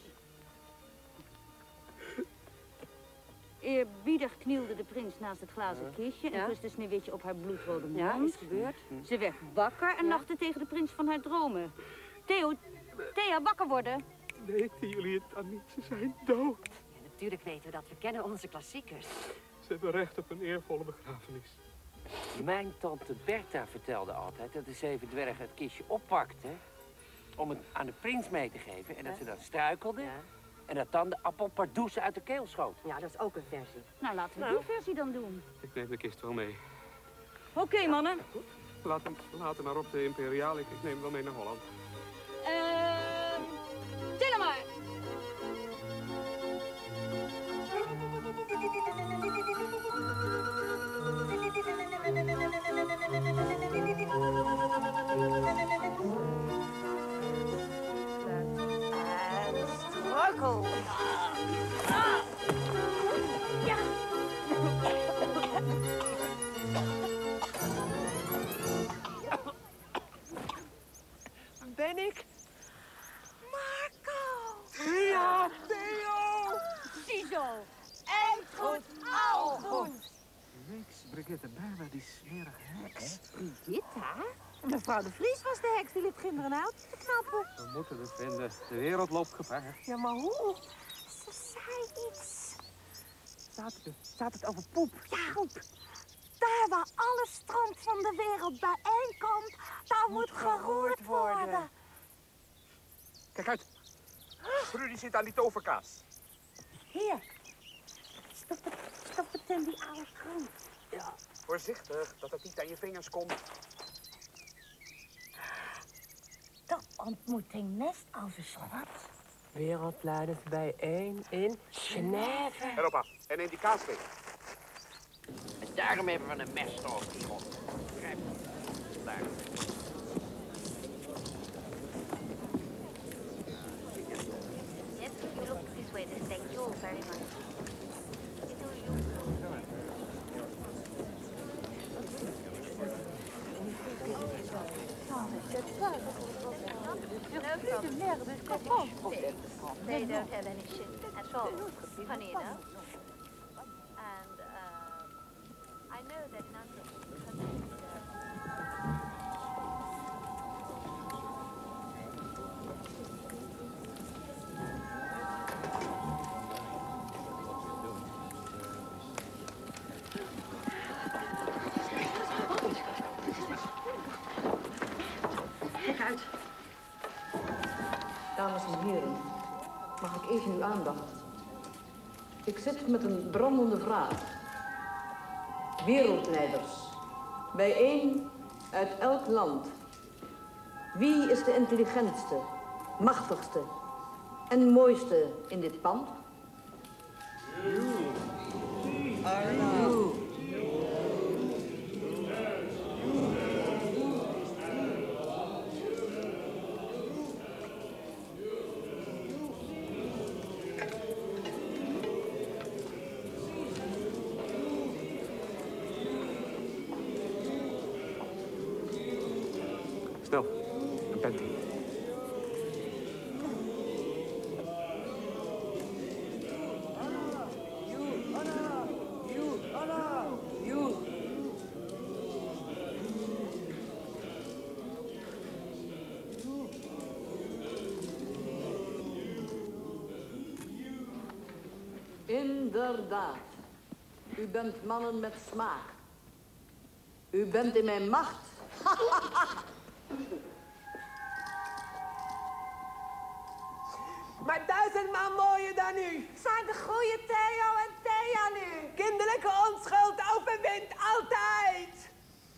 Eerbiedig knielde de prins naast het glazen kistje en Ja. kuste Sneeuwwitje op haar bloedrode mond. Ja, is gebeurd. Ze werd wakker en lachte tegen de prins van haar dromen. Theo, Thea, wakker worden. Weten jullie het dan niet? Ze zijn dood. Ja, natuurlijk weten we dat. We kennen onze klassiekers. Ze hebben recht op een eervolle begrafenis. Mijn tante Bertha vertelde altijd dat de zeven dwergen het kistje oppakten om het aan de prins mee te geven en dat ze dan struikelden en dat dan de appel pardoes uit de keel schoot. Ja, dat is ook een versie. Nou, laten we Nou. die versie dan doen. Ik neem de kist wel mee. Oké, okay, mannen. Laat hem later maar op de Imperiaal. Ik, ik neem hem wel mee naar Holland. Ehm, Til maar. En strokkel. Ja. Ben ik? Marco! Ja, Theo! Ziezo. En goed, al goed. Niks, Brigitte Bijna, die smerige heks. Brigitta? Mevrouw de Vries was de heks die liet kinderen uit te knappen. We moeten het vinden. De wereld loopt gevaar. Ja, maar hoe? Ze zei iets. Staat het, staat het over poep? Ja, poep. Daar waar alle stront van de wereld bijeenkomt, daar moet, moet geroerd worden. worden. Kijk uit. Trudy zit aan die toverkaas. Hier. Stop het, stop het in die oude stront. Ja. Voorzichtig, dat het niet aan je vingers komt. De ontmoeting nest over schat. Wereldleiders bijeen in Genève. Europa, en in die kaasweg. En daarom hebben we een mes over die grond. Begrijp je? Daar. Yes, you look this way. Thank you very much. They don't have any shit at all, funny enough. And uh, I know that nothing connects Kijk uit. Dames en heren, mag ik even uw aandacht? Ik zit met een brandende vraag. Wereldleiders, bijeen uit elk land. Wie is de intelligentste, machtigste en mooiste in dit pand? Arno. Snel, een panty. Inderdaad. U bent mannen met smaak. U bent in mijn macht. Maar duizendmaal mooier dan u. Zijn de goede Theo en Thea nu? Kinderlijke onschuld overwint altijd.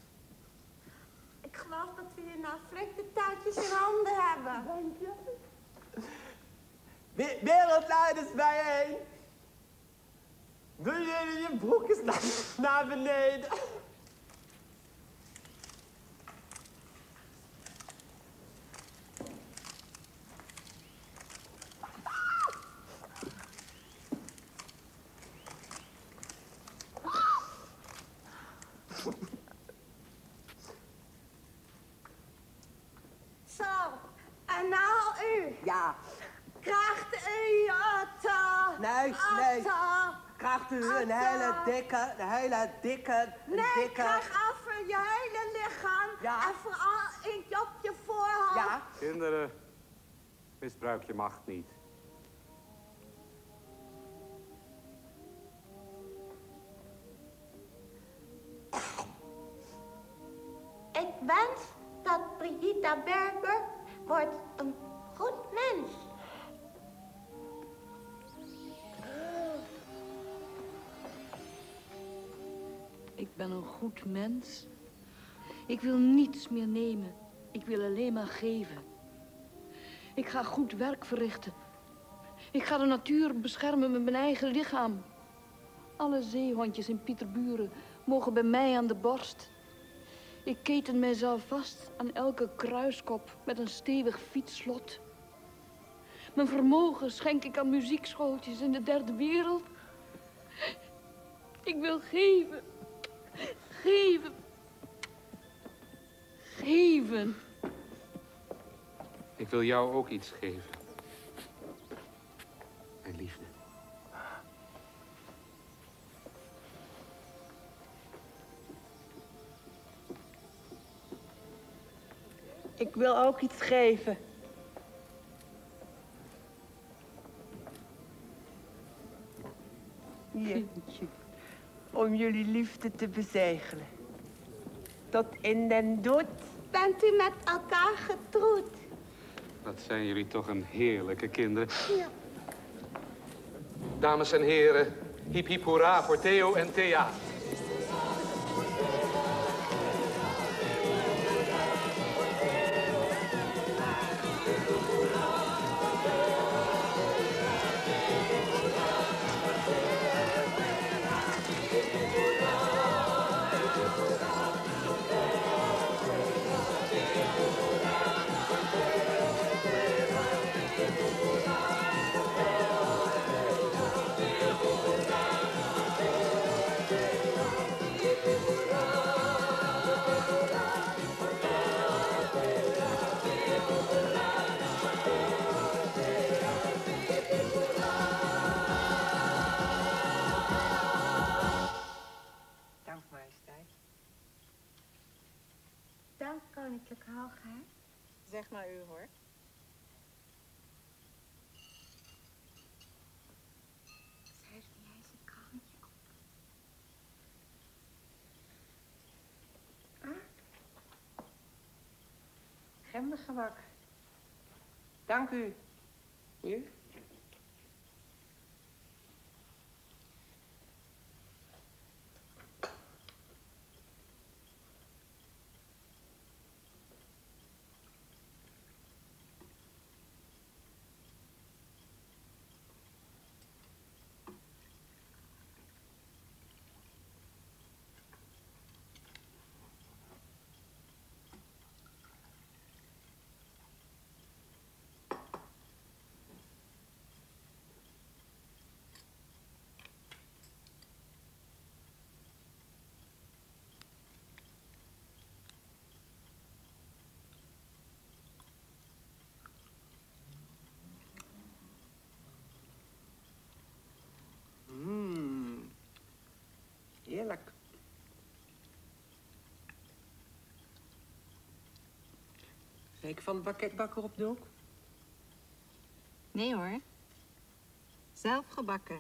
Ik geloof dat we hier nou flink de touwtjes in handen hebben. Dank je. We wereldleiders bijeen. Doe jullie je broekjes naar, naar beneden. Zo, en nou u. Ja. Krijgt u het? uh, Nee, het, nee. uh, Krijgt u een het, hele uh, dikke, een hele dikke, een Nee, dikke... krijg af je hele lichaam. Ja. En vooral eentje op je voorhoofd. Ja. Kinderen, misbruik je macht niet. Ik wens dat Brigitta Berger wordt een goed mens. Ik ben een goed mens. Ik wil niets meer nemen. Ik wil alleen maar geven. Ik ga goed werk verrichten. Ik ga de natuur beschermen met mijn eigen lichaam. Alle zeehondjes in Pieterburen mogen bij mij aan de borst. Ik keten mijzelf vast aan elke kruiskop met een stevig fietsslot. Mijn vermogen schenk ik aan muziekschooltjes in de derde wereld. Ik wil geven. Geven. Geven. Ik wil jou ook iets geven. En liefde. Ik wil ook iets geven. Hier. om jullie liefde te bezegelen. Tot in den dood. Bent u met elkaar getrouwd? Wat zijn jullie toch een heerlijke kinderen. Ja. Dames en heren, hiep hiep hoera voor Theo en Thea. Dank, koninklijk hoogheid. Zeg maar u, hoor. Schrijf jij eens een krantje op. Huh? Gembergebak. Dank u. Hier. Mmm. Heerlijk. Zeker van de bakketbakker op de hoek? Nee hoor. Zelf gebakken.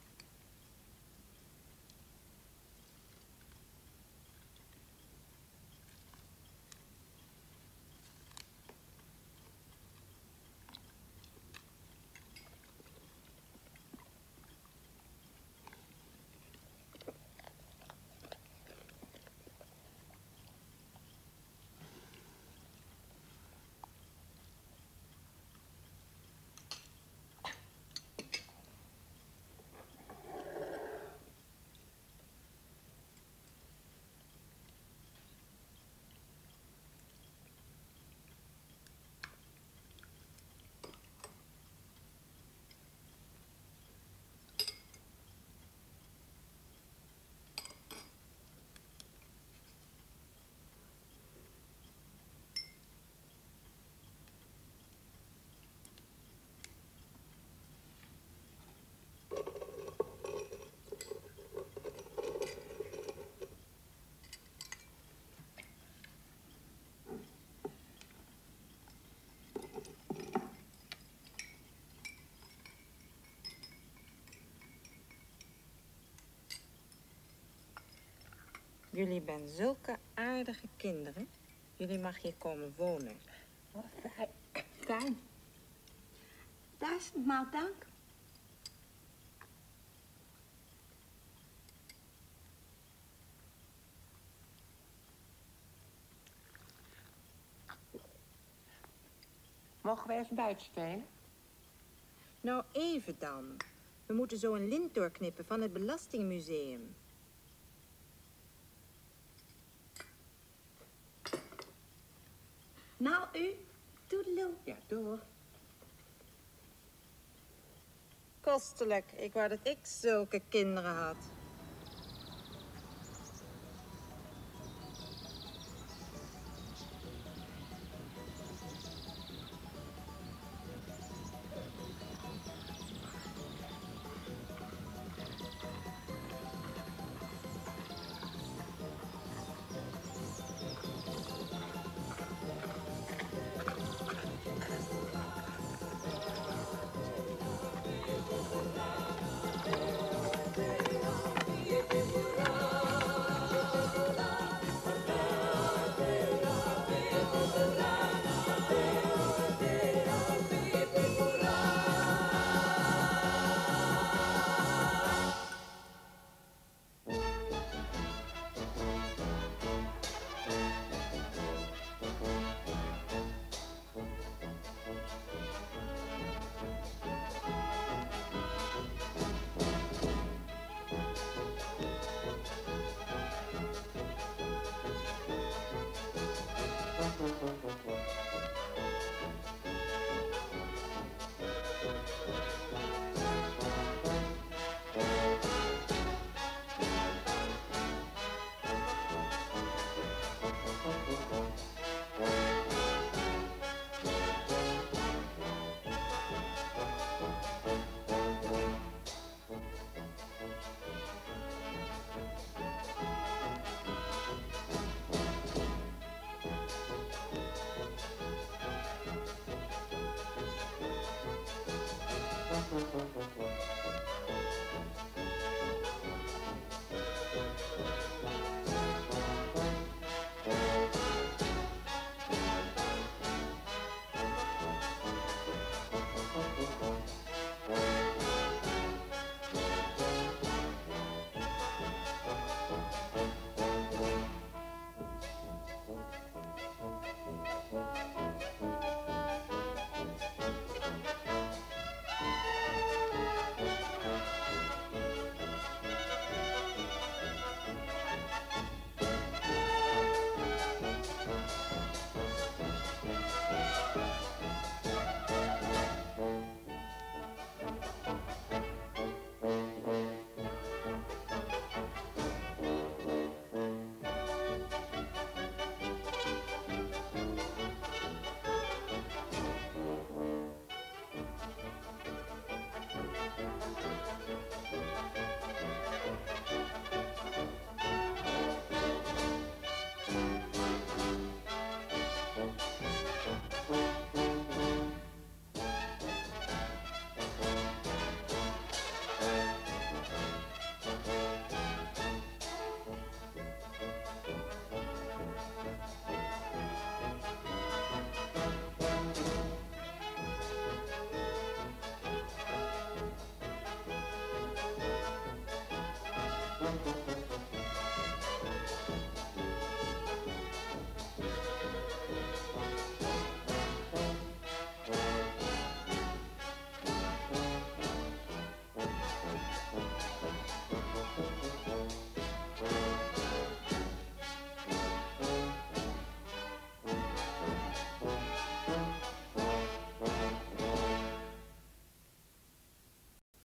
Jullie zijn zulke aardige kinderen. Jullie mag hier komen wonen. Oh, fijn. Duizendmaal dank. Mogen wij eens buiten spelen? Nou, even dan. We moeten zo een lint doorknippen van het Belastingmuseum. Nou, u, toedeloe. Ja, doe. Kostelijk. Ik wou dat ik zulke kinderen had.